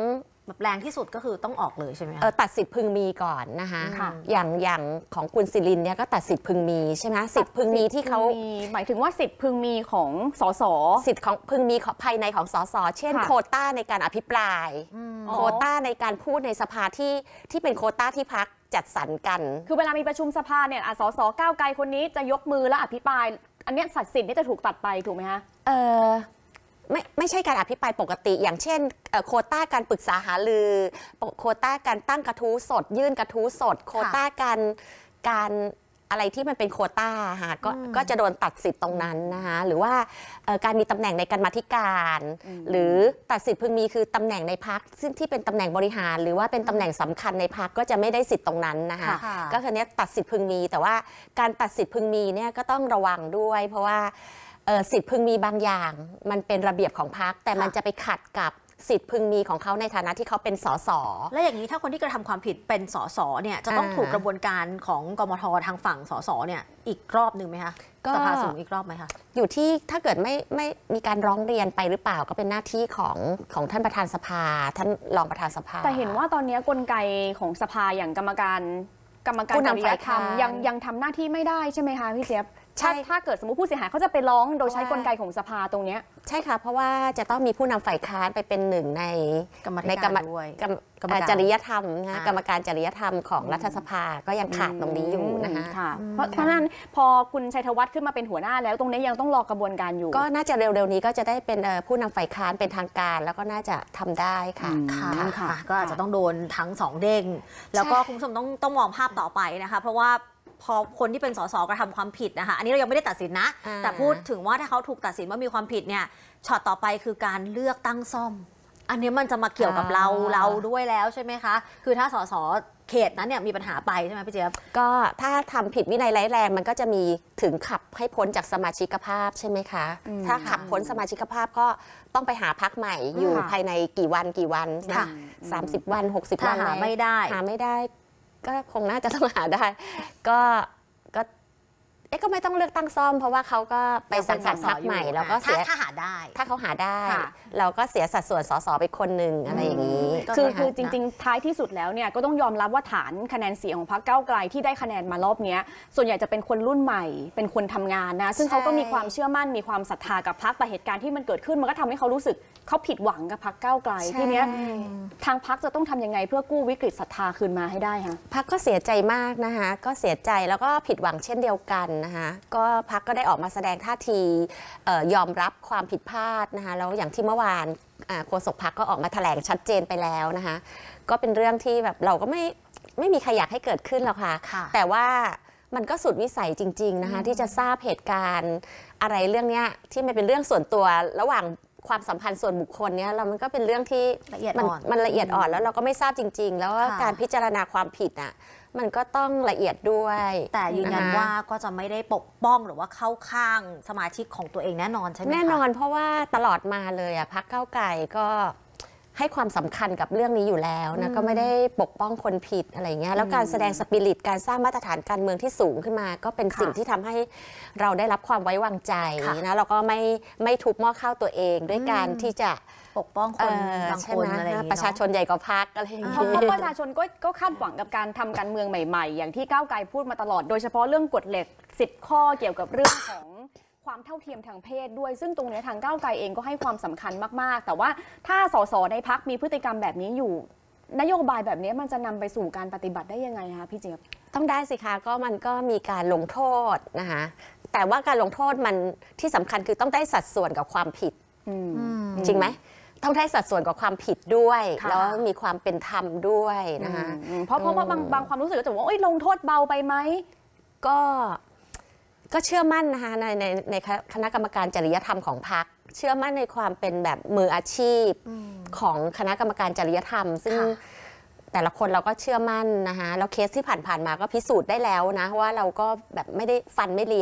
แบบแรงที่สุดก็คือต้องออกเลยใช่ไหมคะเออตัดสิทธิ์พึงมีก่อนนะคะอย่างอย่างของคุณศิรินเนี่ยก็ตัดสิทธิ์พึงมีใช่ไหมสิทธิ์พึงมีที่เขาหมายถึงว่าสิทธิ์พึงมีของสสสิทธิ์ของพึงมีภายในของสสเช่นโควต้าในการอภิปรายโควต้าในการพูดในสภาที่ที่เป็นโควต้าที่พรรคจัดสรรกันคือเวลามีประชุมสภาเนี่ยสสก้าวไกลคนนี้จะยกมือและอภิปรายอันนี้สัดสิทธิ์นี่จะถูกตัดไปถูกไหมคะเออไม่ไม่ใช่การอภิปรายปกติอย่างเช่นโควต้าการปรึกษาหารือโควต้าการตั้งกระทู้สดยื่นกระทู้สดโควต้าการการอะไรที่มันเป็นโควต้าค่ะก็ก็จะโดนตัดสิทธิ์ตรงนั้นนะคะหรือว่าการมีตำแหน่งในกรรมาธิการหรือตัดสิทธิ์พึงมีคือตำแหน่งในพรรคซึ่งที่เป็นตำแหน่งบริหารหรือว่าเป็นตำแหน่งสำคัญในพรรคก็จะไม่ได้สิทธิ์ตรงนั้นนะคะก็คือเนี้ยตัดสิทธิ์พึงมีแต่ว่าการตัดสิทธิ์พึงมีเนี่ยก็ต้องระวังด้วยเพราะว่าสิทธิ์พึงมีบางอย่างมันเป็นระเบียบของพรรคแต่มันจะไปขัดกับสิทธิ์พึงมีของเขาในฐานะที่เขาเป็นสสและอย่างนี้ถ้าคนที่กระทำความผิดเป็นสสเนี่ยจะต้องถูกกระบวนการของกมททางฝั่งสสเนี่ยอีกรอบหนึ่งไหมคะสภาสูงอีกรอบไหมคะอยู่ที่ถ้าเกิดไม่ไม่มีการร้องเรียนไปหรือเปล่าก็เป็นหน้าที่ของของท่านประธานสภาท่านรองประธานสภาแต่เห็นว่าตอนนี้กลไกของสภาอย่างกรรมการกรรมการจริยธรรมยังยังทำหน้าที่ไม่ได้ใช่ไหมคะพี่เจี๊ยบใช่ถ้าเกิดสมมติผู้เสียหายเขาจะไปร้องโดยใช้กลไกของสภาตรงนี้ใช่ค่ะเพราะว่าจะต้องมีผู้นำฝ่ายค้านไปเป็นหนึ่งในในกรรมจริยธรรมนะกรรมการจริยธรรมของรัฐสภาก็ยังขาดตรงนี้อยู่นะคะเพราะฉะนั้นพอคุณชัยธวัฒน์ขึ้นมาเป็นหัวหน้าแล้วตรงนี้ยังต้องรอกระบวนการอยู่ก็น่าจะเร็วๆนี้ก็จะได้เป็นผู้นำฝ่ายค้านเป็นทางการแล้วก็น่าจะทำได้ค่ะค่ะก็อาจจะต้องโดนทั้งสองเด้งแล้วก็คุณผู้ชมต้องต้องมองภาพต่อไปนะคะเพราะว่าพอคนที่เป็นสสกระทำความผิดนะคะอันนี้เรายังไม่ได้ตัดสินนะแต่พูดถึงว่าถ้าเขาถูกตัดสินว่ามีความผิดเนี่ยช็อตต่อไปคือการเลือกตั้งซ่อมอันนี้มันจะมาเกี่ยวกับเราเราด้วยแล้วใช่ไหมคะคือถ้าสสเขตนั้นเนี่ยมีปัญหาไปใช่ไหมพี่เจี๊ยบก็ถ้าทำผิดวินัยร้ายแรงมันก็จะมีถึงขับให้พ้นจากสมาชิกภาพใช่ไหมคะถ้าขับพ้นสมาชิกภาพก็ต้องไปหาพรรคใหม่อยู่ภายในกี่วันกี่วันนะสามสิบวันหกสิบวันหาไม่ได้หาไม่ได้ก็คงน่าจะต้องหาได้ก็ก็เอ๊ะก็ไม่ต้องเลือกตั้งซ่อมเพราะว่าเขาก็ไปสังกัดพรรคใหม่แล้วก็เสียถ้าหาได้ถ้าเขาหาได้เราก็เสียสัดส่วนสสไปคนหนึ่งอะไรอย่างนี้คือคือจริงๆท้ายที่สุดแล้วเนี่ยก็ต้องยอมรับว่าฐานคะแนนเสียงของพรรคก้าวไกลที่ได้คะแนนมารอบนี้ส่วนใหญ่จะเป็นคนรุ่นใหม่เป็นคนทำงานนะซึ่งเขาก็มีความเชื่อมั่นมีความศรัทธากับพรรคแต่เหตุการณ์ที่มันเกิดขึ้นมันก็ทำให้เขารู้สึกเขาผิดหวังกับพรรคก้าวไกลทีเนี้ยทางพรรคจะต้องทำยังไงเพื่อกู้วิกฤตศรัทธาคืนมาให้ได้คะพรรคก็เสียใจมากนะคะก็เสียใจแล้วก็ผิดหวังเช่นเดียวกันนะคะก็พรรคก็ได้ออกมาแสดงท่าทียอมรับความผิดพลาดนะคะแล้วอย่างที่เมื่อวานโฆษกพรรคก็ออกมาแถลงชัดเจนไปแล้วนะคะก็เป็นเรื่องที่แบบเราก็ไม่ไม่มีใครอยากให้เกิดขึ้นหรอกค่ะแต่ว่ามันก็สุดวิสัยจริงๆนะคะที่จะทราบเหตุการณ์อะไรเรื่องนี้ที่มันเป็นเรื่องส่วนตัวระหว่างความสัมพันธ์ส่วนบุคคลเนี่ยเรามันก็เป็นเรื่องที่ละเอียดอ่อนมันละเอียดอ่อนแล้วเราก็ไม่ทราบจริงๆแล้วการพิจารณาความผิดอ่ะมันก็ต้องละเอียดด้วยแต่ยืนยันว่าก็จะไม่ได้ปกป้องหรือว่าเข้าข้างสมาชิกของตัวเองแน่นอนใช่ไหมคะแน่นอนเพราะว่าตลอดมาเลยอ่ะพรรคก้าวไกลก็ให้ความสำคัญกับเรื่องนี้อยู่แล้วนะก็ไม่ได้ปกป้องคนผิดอะไรเงี้ยแล้วการแสดงสปิริตการสร้างมาตรฐานการเมืองที่สูงขึ้นมาก็เป็นสิ่งที่ทำให้เราได้รับความไว้วางใจนะเราก็ไม่ไม่ทุบหม้อข้าวตัวเองด้วยการที่จะปกป้องคนบางคนอะไรประชาชนใหญ่กว่าพรรคอะไรอย่างเงี้ยเพราะประชาชนก็ก็คาดหวังกับการทำการเมืองใหม่ๆอย่างที่ก้าวไกลพูดมาตลอดโดยเฉพาะเรื่องกฎเหล็กสิบข้อเกี่ยวกับเรื่องของความเท่าเทียมทางเพศด้วยซึ่งตรงนี้ทางก้าวไกลเองก็ให้ความสำคัญมากๆแต่ว่าถ้าสสในพรรคมีพฤติกรรมแบบนี้อยู่นโยบายแบบนี้มันจะนำไปสู่การปฏิบัติได้ยังไงคะพี่เจี๊ยบต้องได้สิคะก็มันก็มีการลงโทษนะคะแต่ว่าการลงโทษมันที่สำคัญคือต้องได้สัดส่วนกับความผิดจริงไหมต้องได้สัดส่วนกับความผิดด้วยแล้วมีความเป็นธรรมด้วยนะคะเพราะเพราะว่าบางบางความรู้สึกก็จะว่าโอ๊ยลงโทษเบาไปไหมก็ก็เชื่อมั่นนะคะในในในคณะกรรมการจริยธรรมของพรรคเชื่อมั่นในความเป็นแบบมืออาชีพของคณะกรรมการจริยธรรมซึ่งแต่ละคนเราก็เชื่อมั่นนะคะแล้วเคสที่ผ่านๆมาก็พิสูจน์ได้แล้วนะว่าเราก็แบบไม่ได้ฟันไม่เลี้ยง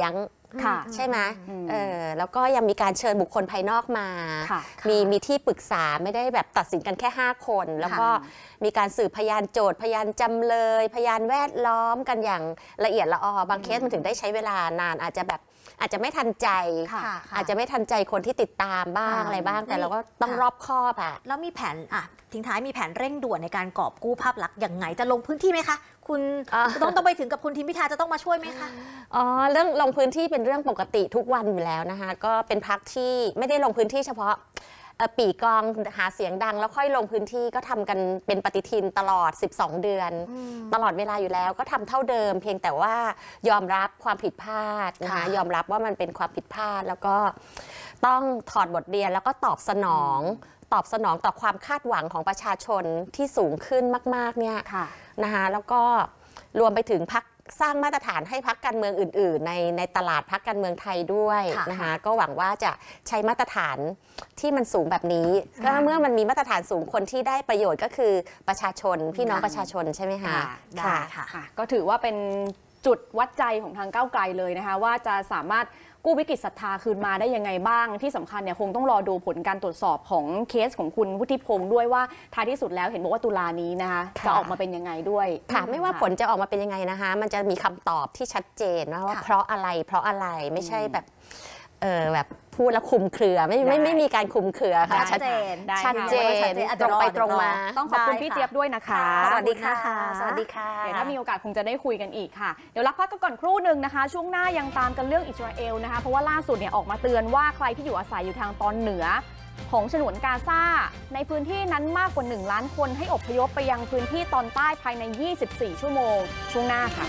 ใช่ไหมเออแล้วก็ยังมีการเชิญบุคคลภายนอกมามีมีที่ปรึกษาไม่ได้แบบตัดสินกันแค่ห้าคนแล้วก็มีการสืบพยานโจทย์พยานจำเลยพยานแวดล้อมกันอย่างละเอียดละออบางเคสมันถึงได้ใช้เวลานานอาจจะแบบอาจจะไม่ทันใจอาจจะไม่ทันใจคนที่ติดตามบ้างอะไรบ้างแต่เราก็ต้องรอบคอบอะแล้วมีแผนอ่ะทิ้งท้ายมีแผนเร่งด่วนในการกอบกู้ภาพลักษณ์อย่างไงจะลงพื้นที่ไหมคะคุณต้องต้องไปถึงกับคุณทิมพิธาจะต้องมาช่วยไหมคะอ๋อเรื่องลงพื้นที่เป็นเรื่องปกติทุกวันอยู่แล้วนะคะก็เป็นพรรคที่ไม่ได้ลงพื้นที่เฉพาะปีกองหาเสียงดังแล้วค่อยลงพื้นที่ก็ทำกันเป็นปฏิทินตลอดสิบสองเดือนตลอดเวลาอยู่แล้วก็ทำเท่าเดิมเพียงแต่ว่ายอมรับความผิดพลาดนะคะยอมรับว่ามันเป็นความผิดพลาดแล้วก็ต้องถอดบทเรียนแล้วก็ตอบสนองตอบสนองต่อความคาดหวังของประชาชนที่สูงขึ้นมากๆเนี่ยนะคะแล้วก็รวมไปถึงพรรคสร้างมาตรฐานให้พรรคการเมืองอื่นๆในในตลาดพรรคการเมืองไทยด้วยนะคะก็หวังว่าจะใช้มาตรฐานที่มันสูงแบบนี้ก็เมื่อมันมีมาตรฐานสูงคนที่ได้ประโยชน์ก็คือประชาชนพี่น้องประชาชนใช่ไหมคะได้ค่ะก็ถือว่าเป็นจุดวัดใจของทางก้าวไกลเลยนะคะว่าจะสามารถกู้วิกฤตศรัทธาคืนมาได้ยังไงบ้างที่สำคัญเนี่ยคงต้องรอดูผลการตรวจสอบของเคสของคุณวุฒิพงศ์ด้วยว่าท้ายที่สุดแล้วเห็นบอกว่าตุลานี้นะคะจะออกมาเป็นยังไงด้วยค่ะไม่ว่าผลจะออกมาเป็นยังไงนะคะมันจะมีคำตอบที่ชัดเจนว่าเพราะอะไรเพราะอะไรไม่ใช่แบบเออแบบพูดแล้วคุมเครือไม่ไม่ไม่มีการคุมเครือค่ะชัดเจนชัดเจนตรงไปตรงมาต้องขอบคุณพี่เจี๊ยบด้วยนะคะสวัสดีค่ะสวัสดีค่ะเดี๋ยวถ้ามีโอกาสคงจะได้คุยกันอีกค่ะเดี๋ยวรับพักกันก่อนครู่หนึ่งนะคะช่วงหน้ายังตามกันเรื่องอิสราเอลนะคะเพราะว่าล่าสุดเนี่ยออกมาเตือนว่าใครที่อยู่อาศัยอยู่ทางตอนเหนือของฉนวนกาซาในพื้นที่นั้นมากกว่าหนึ่งล้านคนให้อพยพไปยังพื้นที่ตอนใต้ภายในยี่สิบสี่ชั่วโมงช่วงหน้าค่ะ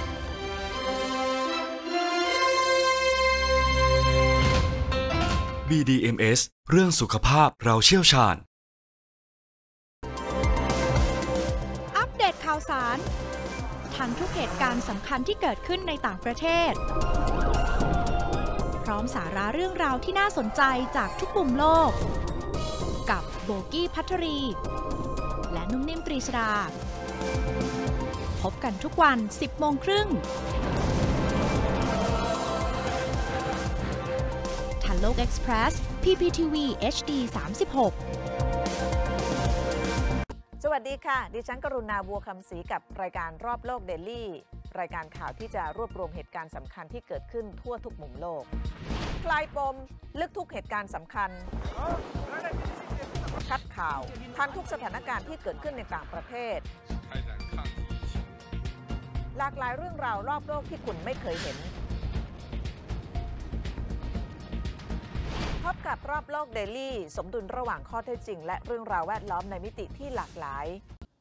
บี ดี เอ็ม เอส เรื่องสุขภาพเราเชี่ยวชาญอัปเดตข่าวสารทันทุกเหตุการณ์สำคัญที่เกิดขึ้นในต่างประเทศพร้อมสาระเรื่องราวที่น่าสนใจจากทุกมุมโลกกับโบกี้ภัทรี และนุ่มนิ่มตรีชดาพบกันทุกวัน สิบโมงครึ่งทันโลกเอ็กซ์เพรส พี พี ที วี เอช ดี สามสิบหกสวัสดีค่ะดิฉันกรุณาบัวคำศรีกับรายการรอบโลกเดลี่รายการข่าวที่จะรวบรวมเหตุการณ์สำคัญที่เกิดขึ้นทั่วทุกมุมโลกคลายปมลึกทุกเหตุการณ์สำคัญคัดข่าวทันทุกสถานการณ์ที่เกิดขึ้นในต่างประเทศหลากหลายเรื่องราวรอบโลกที่คุณไม่เคยเห็นพบกับรอบโลกเดลี่สมดุลระหว่างข้อเท็จจริงและเรื่องราวแวดล้อมในมิติที่หลากหลาย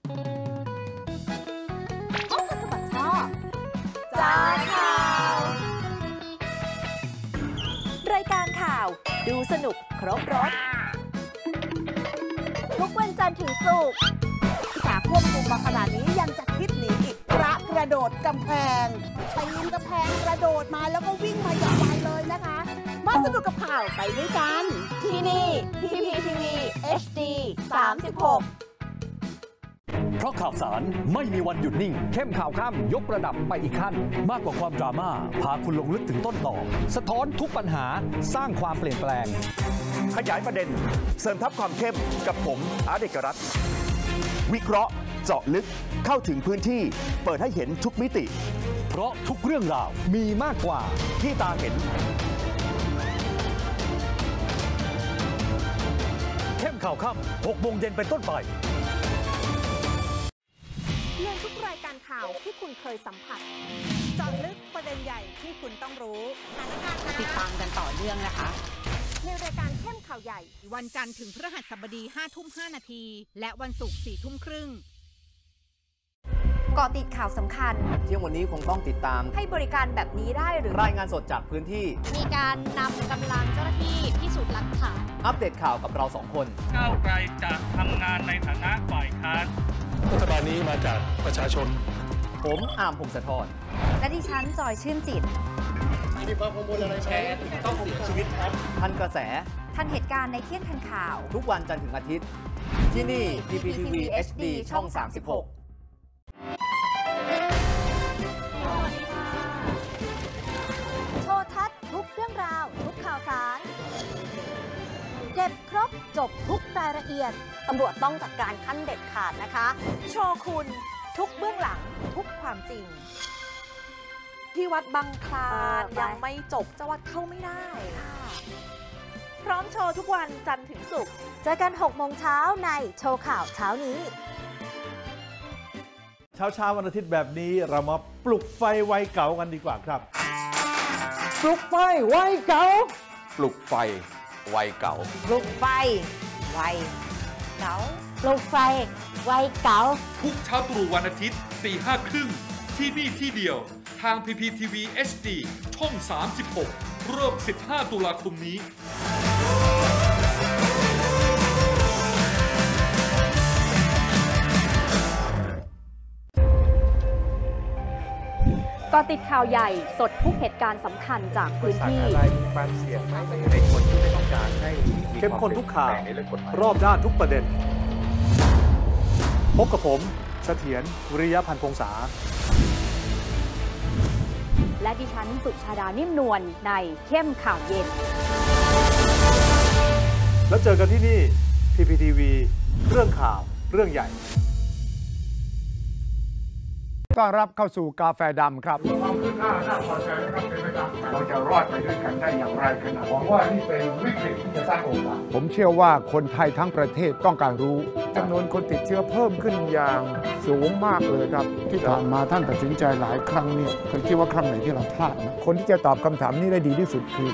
ห้องสมัครชอบจานข่าวรายการข่าวดูสนุกครบรสทุกวันจันทร์ถึงศุกร์สาควบคุมมาขนาดนี้ยังจะคิดหนีอีกพระกระโดดกำแพงปีนกำแพงกระโดดมาแล้วก็วิ่งมาอย่างไวเลยนะคะมาสนุกกับข่าวไปด้วยกันที่นี่ พี พี ที วี เอช ดี สามสิบหกเพราะข่าวสารไม่มีวันหยุดนิ่งเข้มข่าวข้ามยกระดับไปอีกขั้นมากกว่าความดราม่าพาคุณลงลึกถึงต้นต่อสะท้อนทุกปัญหาสร้างความเปลี่ยนแปลงขยายประเด็นเสริมทัพความเข้มกับผมอาร์ต เอกรัตน์วิเคราะห์เจาะลึกเข้าถึงพื้นที่เปิดให้เห็นทุกมิติเพราะทุกเรื่องราวมีมากกว่าที่ตาเห็นเข้มข่าวค่ำหกโมงเย็นเป็นต้นไปเรื่องทุกรายการข่าวที่คุณเคยสัมผัสเจาะลึกประเด็นใหญ่ที่คุณต้องรู้ติดตามกันต่อเนื่องนะคะในรายการเข้มข่าวใหญ่วันจันทร์ถึงพฤหัสบดีห้าทุ่มห้านาทีและวันศุกร์สี่ทุ่มครึ่งเกาะติดข่าวสำคัญเที่ยงวันนี้คงต้องติดตามให้บริการแบบนี้ได้หรือรายงานสดจากพื้นที่มีการนำกำลังเจ้าหน้าที่พิสูจน์หลักฐานอัปเดตข่าวกับเราสองคนก้าวไกลจะทำงานในฐานะฝ่ายค้านรัฐบาลนี้มาจากประชาชนผมอาร์มพงศธรและดิฉันจอยชื่นจิตมีความกังวลอะไรแชร์ต้องเสียชีวิตครับทันกระแสทันเหตุการณ์ในเที่ยงทันข่าวทุกวันจันทร์ถึงอาทิตย์ที่นี่ พี พี ที วี เอช ดี ช่อง สามสิบหกโชว์ทัศน์ทุกเอียดตำรวจต้องจัดการขั้นเด็ดขาดนะคะโชคุณทุกเบื้องหลังทุกความจริง ที่วัดบางคลานยังไม่จบจะวัดเข้าไม่ได้พร้อมโชว์ทุกวันจันทร์ถึงศุกร์เจอกันหกโมงเช้าในโชว์ข่าวเช้านี้เช้าเช้าวันอาทิตย์แบบนี้เรามาปลุกไฟวัยเก่ากันดีกว่าครับปลุกไฟวัยเก่าปลุกไฟวัยเก่าปลุกไฟวัยเก่าปลุกไฟวัยเก่าทุกเช้าตรู่วันอาทิตย์ตีห้าครึ่งที่นี่ที่เดียวทาง พี พี ที วี เอช ดี ช่อง สามสิบหก เริ่ม สิบห้า ตุลาคมนี้ก็ติดข่าวใหญ่สดทุกเหตุการณ์สำคัญจากพื้นที่อะไรมีความเสี่ยงไหมในคนที่ไม่ต้องการให้มีเข้มข้นทุกข่าวในเรื่องกฎหมายรอบด้านทุกประเด็น พบกับผมเสถียรวิริยะพันธ์พงษาและดิฉันสุชาดานิ่มนวลในเข้มข่าวเย็นแล้วเจอกันที่นี่ พี พี ที วี เรื่องข่าวเรื่องใหญ่ต้อนรับเข้าสู่กาแฟดำครับความคืบหน้าน่าพอใจนะครับเป็นไปตามแผนเราจะรอดไปด้วยกันได้อย่างไรกันนะหวังว่านี่เป็นวิกฤตที่จะสร้างโอกาสผมเชื่อว่าคนไทยทั้งประเทศต้องการรู้จำนวนคนติดเชื้อเพิ่มขึ้นอย่างสูงมากเลยครับ ที่ผ่านมาท่านตัดสินใจหลายครั้งเนี่ยเคยคิดว่าครั้งไหนที่เราพลาดนะคนที่จะตอบคำถามนี้ได้ดีที่สุดคือ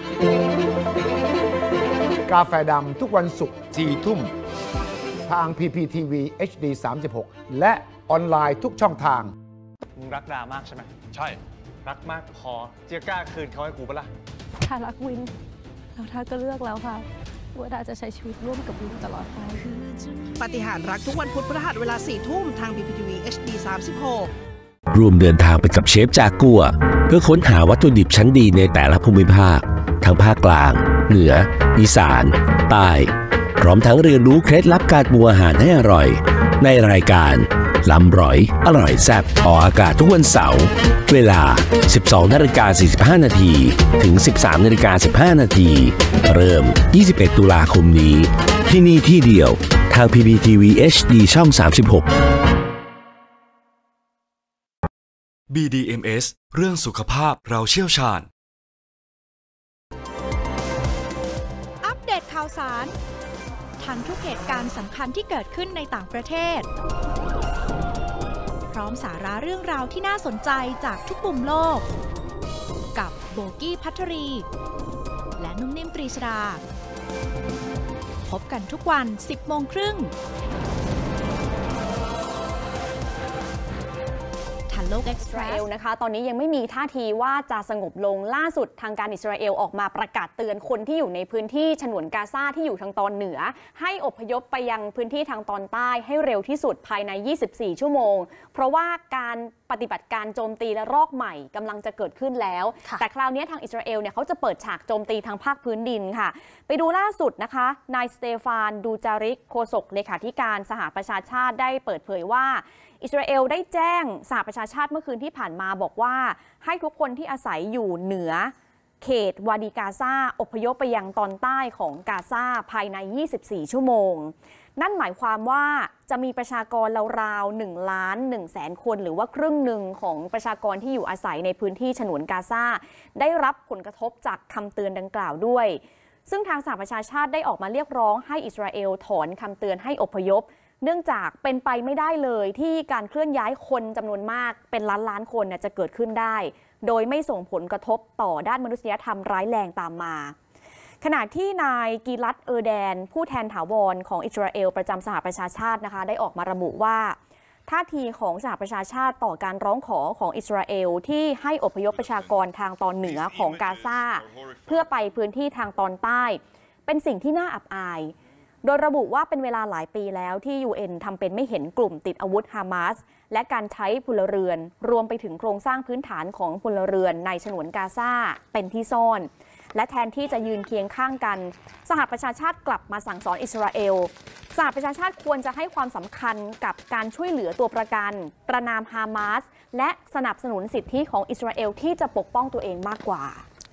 กาแฟดำทุกวันศุกร์สี่ทุ่มทาง พี พี ที วี เอช ดี สามสิบหก และออนไลน์ทุกช่องทางมึงรักดามากใช่ไหมใช่ รักมากพอเจียกล้าคืนเขาให้กูปะล่ะถ้ารักวินแล้วถ้าก็เลือกแล้วค่ะว่าดาจะใช้ชีวิตร่วมกับวินตลอดไปปาฏิหาริย์รักทุกวันพุธพฤหัสเวลาสี่ทุ่มทาง พี พี ที วี เอช ดี สามสิบหกรวมเดินทางไปกับเชฟจากัวเพื่อค้นหาวัตถุดิบชั้นดีในแต่ละภูมิภาค ทั้งภาคกลาง เหนือ อีสาน ใต้ พร้อมทั้งเรียนรู้เคล็ดลับการปรุงอาหารให้อร่อย ในรายการล้ำร้อยอร่อยแซ่บออกอากาศทุกวันเสาร์เวลา สิบสองนาฬิกาสี่สิบห้านาทีถึง สิบสามนาฬิกาสิบห้านาทีเริ่ม ยี่สิบเอ็ด ตุลาคมนี้ ที่นี่ที่เดียวทาง พี พี ที วี เอช ดี ช่อง สามสิบหกบี ดี เอ็ม เอส เรื่องสุขภาพเราเชี่ยวชาญอัปเดตข่าวสารทันทุกเหตุการณ์สำคัญที่เกิดขึ้นในต่างประเทศ พร้อมสาระเรื่องราวที่น่าสนใจจากทุกมุมโลก กับโบกี้ภัทรี และนุ่มนิ่มปรีชดา พบกันทุกวัน สิบโมงครึ่งทันโลกเอ็กซ์เพรอิสราเอสลนะคะตอนนี้ยังไม่มีท่าทีว่าจะสงบลงล่าสุดทางการอิสราเอลออกมาประกาศเตือนคนที่อยู่ในพื้นที่ฉนวนกาซาที่อยู่ทางตอนเหนือให้อพยพไปยังพื้นที่ทางตอนใต้ให้เร็วที่สุดภายในยี่สิบสี่ชั่วโมงเพราะว่าการปฏิบัติการโจมตีและรอกใหม่กำลังจะเกิดขึ้นแล้วแต่คราวนี้ทางอิสราเอลเนี่ยเขาจะเปิดฉากโจมตีทางภาคพื้นดินค่ะไปดูล่าสุดนะคะนายสเตฟานดูจาริกโฆษกเลขาธิการสหประชาชาติได้เปิดเผยว่าอิสราเอลได้แจ้งสหประชาชาติเมื่อคืนที่ผ่านมาบอกว่าให้ทุกคนที่อาศัยอยู่เหนือเขตวาดีกาซาอพยพไปยังตอนใต้ของกาซาภายในยี่สิบสี่ชั่วโมงนั่นหมายความว่าจะมีประชากรราวๆหนึ่งล้านหนึ่งแสนคนหรือว่าครึ่งหนึ่งของประชากรที่อยู่อาศัยในพื้นที่ฉนวนกาซาได้รับผลกระทบจากคำเตือนดังกล่าวด้วยซึ่งทางสหประชาชาติได้ออกมาเรียกร้องให้อิสราเอลถอนคำเตือนให้อพยพเนื่องจากเป็นไปไม่ได้เลยที่การเคลื่อนย้ายคนจำนวนมากเป็นล้านล้านคนจะเกิดขึ้นได้โดยไม่ส่งผลกระทบต่อด้านมนุษยธรรมร้ายแรงตามมาขณะที่นายกีรัตเออร์แดนผู้แทนถาวรของอิสราเอลประจำสหประชาชาตินะคะได้ออกมาระบุว่าท่าทีของสหประชาชาติต่อการร้องขอของอิสราเอลที่ให้อพยพประชากรทางตอนเหนือของกาซาเพื่อไปพื้นที่ทางตอนใต้เป็นสิ่งที่น่าอับอายโดยระบุว่าเป็นเวลาหลายปีแล้วที่ ยู เอ็น ทำเป็นไม่เห็นกลุ่มติดอาวุธฮามาสและการใช้พลเรือนรวมไปถึงโครงสร้างพื้นฐานของพลเรือนในฉนวนกาซาเป็นที่ซ่อนและแทนที่จะยืนเคียงข้างกันสหประชาชาติกลับมาสั่งสอนอิสราเอลสหประชาชาติควรจะให้ความสำคัญกับการช่วยเหลือตัวประกันประณามฮามาสและสนับสนุนสิทธิของอิสราเอลที่จะปกป้องตัวเองมากกว่า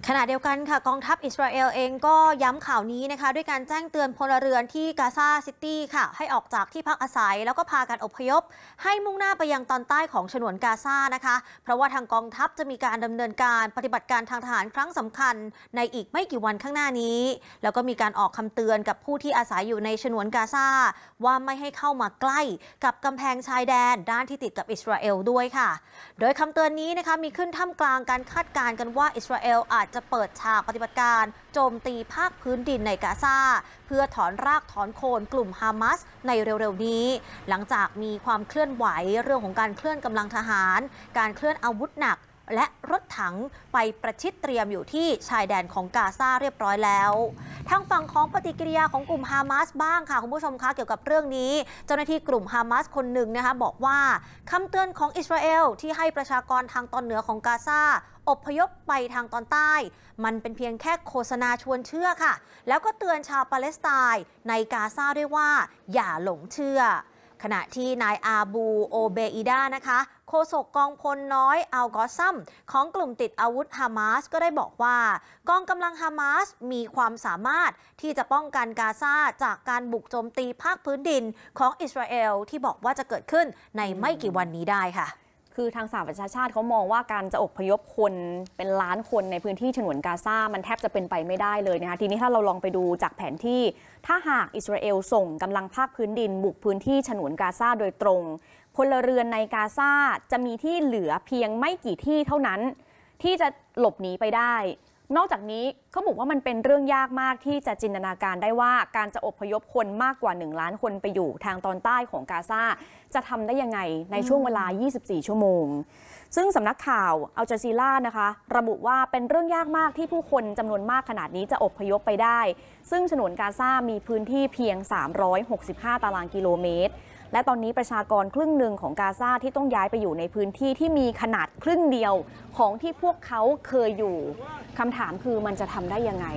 ขณะเดียวกันค่ะกองทัพอิสราเอลเองก็ย้ำข่าวนี้นะคะด้วยการแจ้งเตือนพลเรือนที่กาซาซิตี้ค่ะให้ออกจากที่พักอาศัยแล้วก็พากันอพยพให้มุ่งหน้าไปยังตอนใต้ของฉนวนกาซานะคะเพราะว่าทางกองทัพจะมีการดำเนินการปฏิบัติการทางทหารครั้งสำคัญในอีกไม่กี่วันข้างหน้านี้แล้วก็มีการออกคำเตือนกับผู้ที่อาศัยอยู่ในฉนวนกาซาว่าไม่ให้เข้ามาใกล้กับกำแพงชายแดนด้านที่ติดกับอิสราเอลด้วยค่ะโดยคำเตือนนี้นะคะมีขึ้นท่ามกลางการคาดการณ์กันว่าอิสราเอลอาจจะเปิดฉากปฏิบัติการโจมตีภาคพื้นดินในกาซาเพื่อถอนรากถอนโคนกลุ่มฮามาสในเร็วๆนี้หลังจากมีความเคลื่อนไหวเรื่องของการเคลื่อนกำลังทหารการเคลื่อนอาวุธหนักและรถถังไปประชิดเตรียมอยู่ที่ชายแดนของกาซาเรียบร้อยแล้วทางฝั่งของปฏิกิริยาของกลุ่มฮามาสบ้างค่ะคุณผู้ชมคะเกี่ยวกับเรื่องนี้เจ้าหน้าที่กลุ่มฮามาสคนหนึ่งนะคะบอกว่าคำเตือนของอิสราเอลที่ให้ประชากรทางตอนเหนือของกาซาอพยพไปทางตอนใต้มันเป็นเพียงแค่โฆษณาชวนเชื่อค่ะแล้วก็เตือนชาวปาเลสไตน์ในกาซาด้วยว่าอย่าหลงเชื่อขณะที่นายอาบูโอเบอิดานะคะโฆษกกองพลน้อยอัลกอซัมของกลุ่มติดอาวุธฮามาสก็ได้บอกว่ากองกำลังฮามาสมีความสามารถที่จะป้องกันกาซาจากการบุกโจมตีภาคพื้นดินของอิสราเอลที่บอกว่าจะเกิดขึ้นในไม่กี่วันนี้ได้ค่ะคือทางสหประชาชาติเขามองว่าการจะอพยพคนเป็นล้านคนในพื้นที่ฉนวนกาซามันแทบจะเป็นไปไม่ได้เลยนะคะทีนี้ถ้าเราลองไปดูจากแผนที่ถ้าหากอิสราเอลส่งกำลังภาคพื้นดินบุกพื้นที่ฉนวนกาซาโดยตรงพลเรือนในกาซาจะมีที่เหลือเพียงไม่กี่ที่เท่านั้นที่จะหลบหนีไปได้นอกจากนี้เขาบอกว่ามันเป็นเรื่องยากมากที่จะจินตนาการได้ว่าการจะอพยพคนมากกว่าหนึ่งล้านคนไปอยู่ทางตอนใต้ของกาซาจะทำได้ยังไงในช่วงเวลายี่สิบสี่ชั่วโมงซึ่งสำนักข่าวอัลจาซีรานะคะระบุว่าเป็นเรื่องยากมากที่ผู้คนจำนวนมากขนาดนี้จะอพยพไปได้ซึ่งฉนวนกาซามีพื้นที่เพียงสามร้อยหกสิบห้าตารางกิโลเมตรและตอนนี้ประชากรครึ่งหนึ่งของกาซาที่ต้องย้ายไปอยู่ในพื้นที่ที่มีขนาดครึ่งเดียวของที่พวกเขาเคยอยู่คำถามคือมันจะทำได้ยังไง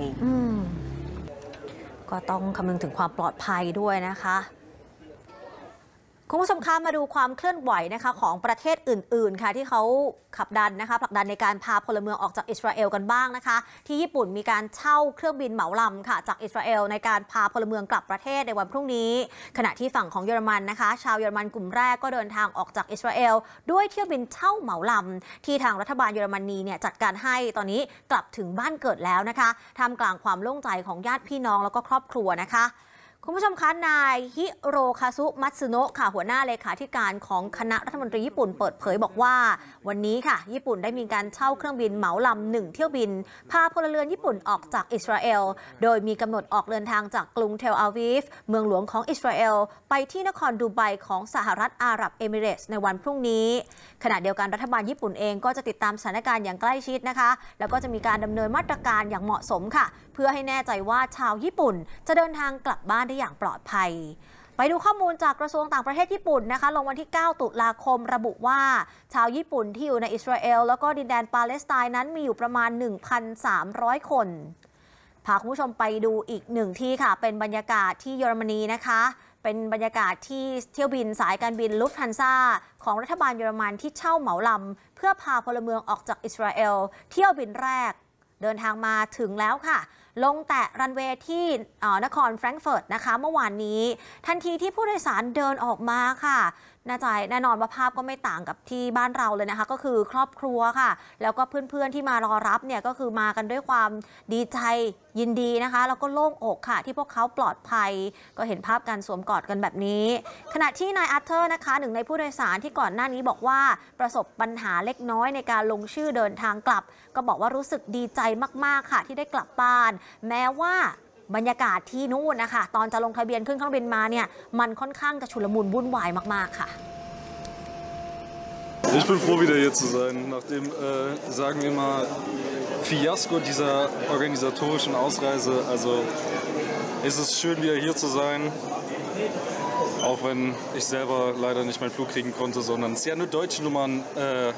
ก็ต้องคำนึงถึงความปลอดภัยด้วยนะคะคุณผู้ชมคะมาดูความเคลื่อนไหวนะคะของประเทศอื่นๆค่ะที่เขาขับดันนะคะผลักดันในการพาพลเมืองออกจากอิสราเอลกันบ้างนะคะที่ญี่ปุ่นมีการเช่าเครื่องบินเหมาลำค่ะจากอิสราเอลในการพาพลเมืองกลับประเทศในวันพรุ่งนี้ขณะที่ฝั่งของเยอรมันนะคะชาวเยอรมันกลุ่มแรกก็เดินทางออกจากอิสราเอลด้วยเที่ยวบินเช่าเหมาลำที่ทางรัฐบาลเยอรมนีเนี่ยจัดการให้ตอนนี้กลับถึงบ้านเกิดแล้วนะคะท่ามกลางความโล่งใจของญาติพี่น้องแล้วก็ครอบครัวนะคะคุณผู้ชมคะนายฮิโรคาซุมัตสึโนะค่ะหัวหน้าเลขาธิการของคณะรัฐมนตรีญี่ปุ่นเปิดเผยบอกว่าวันนี้ค่ะญี่ปุ่นได้มีการเช่าเครื่องบินเหมาลำหนึ่งเที่ยวบินพาพลเรือนญี่ปุ่นออกจากอิสราเอลโดยมีกำหนดออกเดินทางจากกรุงเทลอาวีฟเมืองหลวงของอิสราเอลไปที่นครดูไบของสหรัฐอาหรับเอมิเรตส์ในวันพรุ่งนี้ขณะเดียวกันรัฐบาลญี่ปุ่นเองก็จะติดตามสถานการณ์อย่างใกล้ชิดนะคะแล้วก็จะมีการดำเนินมาตรการอย่างเหมาะสมค่ะเพื่อให้แน่ใจว่าชาวญี่ปุ่นจะเดินทางกลับบ้านได้อย่างปลอดภัยไปดูข้อมูลจากกระทรวงต่างประเทศญี่ปุ่นนะคะลงวันที่เก้าตุลาคมระบุว่าชาวญี่ปุ่นที่อยู่ในอิสราเอลแล้วก็ดินแดนปาเลสไตน์นั้นมีอยู่ประมาณ หนึ่งพันสามร้อย คนพาคุณผู้ชมไปดูอีกหนึ่งที่ค่ะเป็นบรรยากาศที่เยอรมนีนะคะเป็นบรรยากาศที่เที่ยวบินสายการบินลุฟทันซาของรัฐบาลเยอรมันที่เช่าเหมาลำเพื่อพาพลเมืองออกจากอิสราเอลเที่ยวบินแรกเดินทางมาถึงแล้วค่ะลงแตะรันเวย์ที่นครแฟรงก์เฟิร์ตนะคะเมื่อวานนี้ทันทีที่ผู้โดยสารเดินออกมาค่ะน่าจะแน่นอนว่าภาพก็ไม่ต่างกับที่บ้านเราเลยนะคะก็คือครอบครัวค่ะแล้วก็เพื่อนๆที่มารอรับเนี่ยก็คือมากันด้วยความดีใจยินดีนะคะแล้วก็โล่งอกค่ะที่พวกเขาปลอดภัยก็เห็นภาพการสวมกอดกันแบบนี้ขณะที่นายอาร์เธอร์นะคะหนึ่งในผู้โดยสารที่ก่อนหน้านี้บอกว่าประสบปัญหาเล็กน้อยในการลงชื่อเดินทางกลับก็บอกว่ารู้สึกดีใจมากๆค่ะที่ได้กลับบ้านแม้ว่าบรรยากาศที่นู่นนะคะตอนจะลงทะเบียนขึ้นเครื่องบินมาเนี่ยมันค่อนข้างจะชุลมุนวุ่นวายมากๆค่ะ Ich bin froh, wieder hier zu sein. Nach dem, äh, sagen wir mal, Fiasko dieser organisatorischen Ausreise, also ist es schön, wieder hier zu sein. Auch wenn ich selber leider nicht meinen Flug kriegen konnte, sondern es ja nur deutsche Nummern, äh,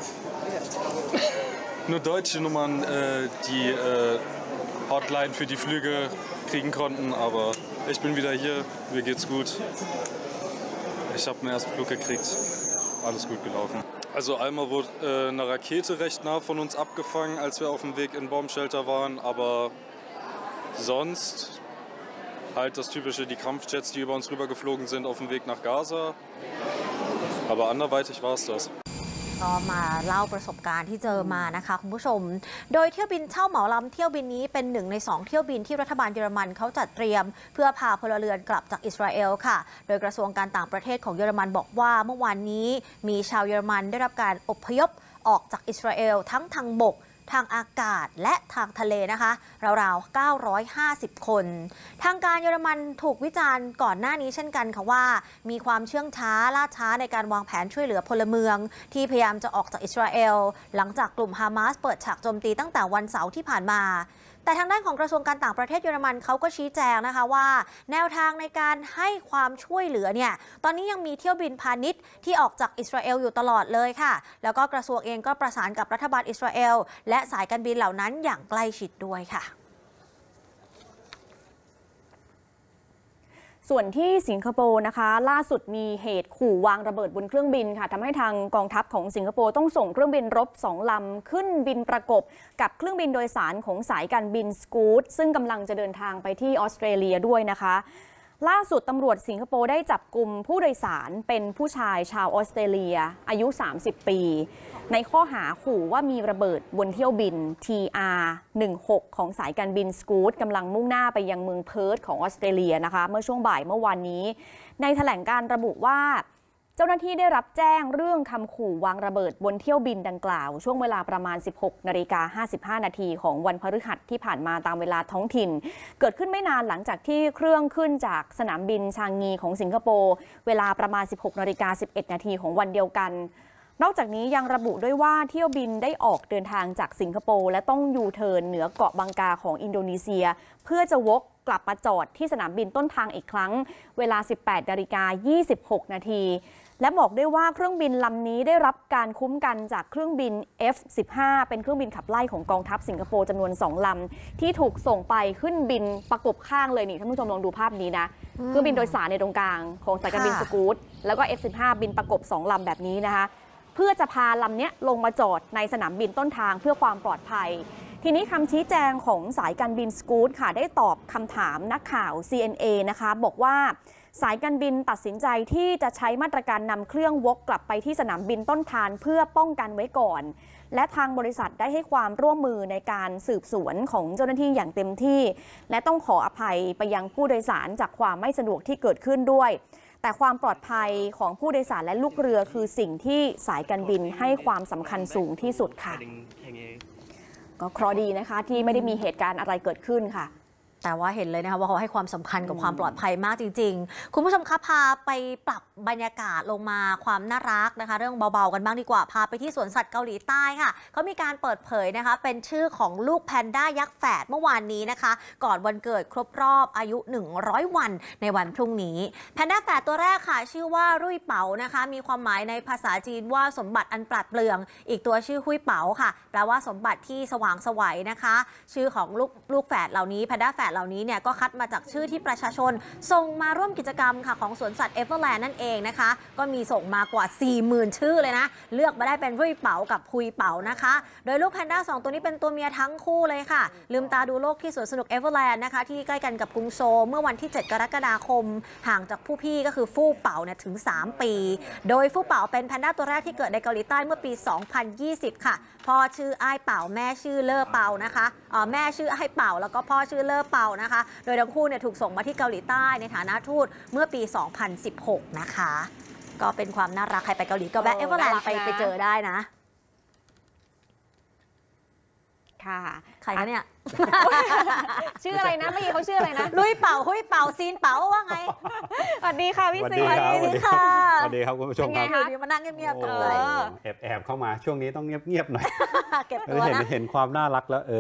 nur deutsche Nummern, äh, die äh, Hotline für die Flüge kriegen konnten. Aber ich bin wieder hier, mir geht's gut. Ich habe meinen ersten Flug gekriegt, alles gut gelaufen. Also einmal wurde äh, eine Rakete recht nah von uns abgefangen, als wir auf dem Weg in Bombshelter waren, aber sonst halt das typische, die Kampfjets, die über uns rübergeflogen sind auf dem Weg nach Gaza. Aber anderweitig war es das. ก็มาเล่าประสบการณ์ที่เจอมานะคะคุณผู้ชมโดยเที่ยวบินเช่าเหมาลำเที่ยวบินนี้เป็นหนึ่งในสองเที่ยวบินที่รัฐบาลเยอรมันเขาจัดเตรียมเพื่อพาพลเรือนกลับจากอิสราเอลค่ะโดยกระทรวงการต่างประเทศของเยอรมันบอกว่าเมื่อวานนี้มีชาวเยอรมันได้รับการอพยพออกจากอิสราเอลทั้งทางบกทางอากาศและทางทะเลนะคะราวๆเก้าร้อยห้าสิบคนทางการเยอรมันถูกวิจารณ์ก่อนหน้านี้เช่นกันค่ะว่ามีความเชื่องช้าล่าช้าในการวางแผนช่วยเหลือพลเมืองที่พยายามจะออกจากอิสราเอลหลังจากกลุ่มฮามาสเปิดฉากโจมตีตั้งแต่วันเสาร์ที่ผ่านมาแต่ทางด้านของกระทรวงการต่างประเทศเยอรมันเขาก็ชี้แจงนะคะว่าแนวทางในการให้ความช่วยเหลือเนี่ยตอนนี้ยังมีเที่ยวบินพาณิชย์ที่ออกจากอิสราเอลอยู่ตลอดเลยค่ะแล้วก็กระทรวงเองก็ประสานกับรัฐบาลอิสราเอลและสายการบินเหล่านั้นอย่างใกล้ชิดด้วยค่ะส่วนที่สิงคโปร์นะคะล่าสุดมีเหตุขู่วางระเบิดบนเครื่องบินค่ะทำให้ทางกองทัพของสิงคโปร์ต้องส่งเครื่องบินรบสองลำขึ้นบินประกบกับเครื่องบินโดยสารของสายการบินสกู๊ตซึ่งกำลังจะเดินทางไปที่ออสเตรเลียด้วยนะคะล่าสุดตำรวจสิงคโปร์ได้จับกุมผู้โดยสารเป็นผู้ชายชาวออสเตรเลียอายุสามสิบปีในข้อหาขู่ว่ามีระเบิดบนเที่ยวบิน ที อาร์ หนึ่งหก ของสายการบินสกู๊ตกำลังมุ่งหน้าไปยังเมืองเพิร์ธของออสเตรเลียนะคะเมื่อช่วงบ่ายเมื่อวานนี้ในแถลงการระบุว่าเจ้าหน้าที่ได้รับแจ้งเรื่องคำขู่วางระเบิดบนเที่ยวบินดังกล่าวช่วงเวลาประมาณ สิบหกนาฬิกาห้าสิบห้านาทีของวันพฤหัสที่ผ่านมาตามเวลาท้องถิ่นเกิดขึ้นไม่นานหลังจากที่เครื่องขึ้นจากสนามบินชางงีของสิงคโปร์เวลาประมาณ สิบหกนาฬิกาสิบเอ็ดนาทีของวันเดียวกันนอกจากนี้ยังระบุด้วยว่าเที่ยวบินได้ออกเดินทางจากสิงคโปร์และต้องยูเทิร์นเหนือเกาะบังกาของอินโดนีเซียเพื่อจะวกกลับมาจอดที่สนามบินต้นทางอีกครั้งเวลา สิบแปดนาฬิกายี่สิบหกนาทีและบอกด้วยว่าเครื่องบินลำนี้ได้รับการคุ้มกันจากเครื่องบิน เอฟ สิบห้า เป็นเครื่องบินขับไล่ของกองทัพสิงคโปร์จำนวนสองลำที่ถูกส่งไปขึ้นบินประกบข้างเลยนี่ท่านผู้ชมลองดูภาพนี้นะเครื่องบินโดยสารในตรงกลางของสายการบินสกู๊ตแล้วก็ เอฟ สิบห้า บินประกบสองลำแบบนี้นะคะเพื่อจะพาลำนี้ลงมาจอดในสนามบินต้นทางเพื่อความปลอดภัยทีนี้คำชี้แจงของสายการบินสกู๊ตค่ะได้ตอบคำถามนักข่าว ซี เอ็น เอ นะคะบอกว่าสายการบินตัดสินใจที่จะใช้มาตรการนำเครื่องวกกลับไปที่สนามบินต้นทางเพื่อป้องกันไว้ก่อนและทางบริษัทได้ให้ความร่วมมือในการสืบสวนของเจ้าหน้าที่อย่างเต็มที่และต้องขออภัยไปยังผู้โดยสารจากความไม่สะดวกที่เกิดขึ้นด้วยแต่ความปลอดภัยของผู้โดยสารและลูกเรือคือสิ่งที่สายการบินให้ความสำคัญสูงที่สุดค่ะก็เคราะห์ดีนะคะที่ไม่ได้มีเหตุการณ์อะไรเกิดขึ้นค่ะแต่ว่าเห็นเลยนะคะว่าเขาให้ความสำคัญกับความปลอดภัยมากจริงๆคุณผู้ชมคะพาไปปรับบรรยากาศลงมาความน่ารักนะคะเรื่องเบาๆกันบ้างดีกว่าพาไปที่สวนสัตว์เกาหลีใต้ค่ะเขามีการเปิดเผยนะคะเป็นชื่อของลูกแพนด้ายักษ์แฝดเมื่อวานนี้นะคะก่อนวันเกิดครบรอบอายุหนึ่งร้อยวันในวันพรุ่งนี้แพนด้าแฝดตัวแรกค่ะชื่อว่ารุ่ยเป๋านะคะมีความหมายในภาษาจีนว่าสมบัติอันปราดเปรื่องอีกตัวชื่อหุ้ยเป๋าค่ะแปลว่าสมบัติที่สว่างไสวนะคะชื่อของลูกลูกแฝดเหล่านี้แพนด้าแฝดเหล่านี้เนี่ยก็คัดมาจากชื่อที่ประชาชนส่งมาร่วมกิจกรรมค่ะของสวนสัตว์เอเวอร์แลนด์นั่นเองนะคะก็มีส่งมากว่า สี่หมื่น ชื่อเลยนะเลือกมาได้เป็นรุ่ยเป๋ากับพุยเป๋านะคะโดยลูกแพนด้าสองตัวนี้เป็นตัวเมียทั้งคู่เลยค่ะลืมตาดูโลกที่สวนสนุกเอเวอร์แลนด์นะคะที่ใกล้กันกับกรุงโซลเมื่อวันที่เจ็ดกรกฎาคมห่างจากผู้พี่ก็คือฟู่เป๋าเนี่ยถึงสามปีโดยฟู่เป๋าเป็นแพนด้าตัวแรกที่เกิดในเกาหลีใต้เมื่อปีสองพันยี่สิบค่ะพ่อชื่ออ้ายเป๋าแม่ชื่อเล่อเป๋านะคะอ๋อแม่ชื่ออ้ายเป๋าแล้วก็พ่อชื่อเล่อเป๋านะคะโดยทั้งคู่เนี่ยถูกส่งมาที่เกาหลีใต้ในฐานะทูตเมื่อปีสองพันสิบหกนะคะก็เป็นความน่ารักใครไปเกาหลีก็แวะเอเวอร์แลนด์ไปไปเจอได้นะค่ะใครคะเนี่ยชื่ออะไรนะเมื่อกี้เขาชื่ออะไรนะลุยเป่าหุ้ยเป่าซีนเป่าว่าไงสวัสดีค่ะพี่ซีสวัสดีค่ะสวัสดีครับคุณผู้ชมครับดีมานั่งเงียบๆกันเลยแอบแอบเข้ามาช่วงนี้ต้องเงียบๆหน่อยเก็บตัวนะเห็นเห็นความน่ารักแล้วเออ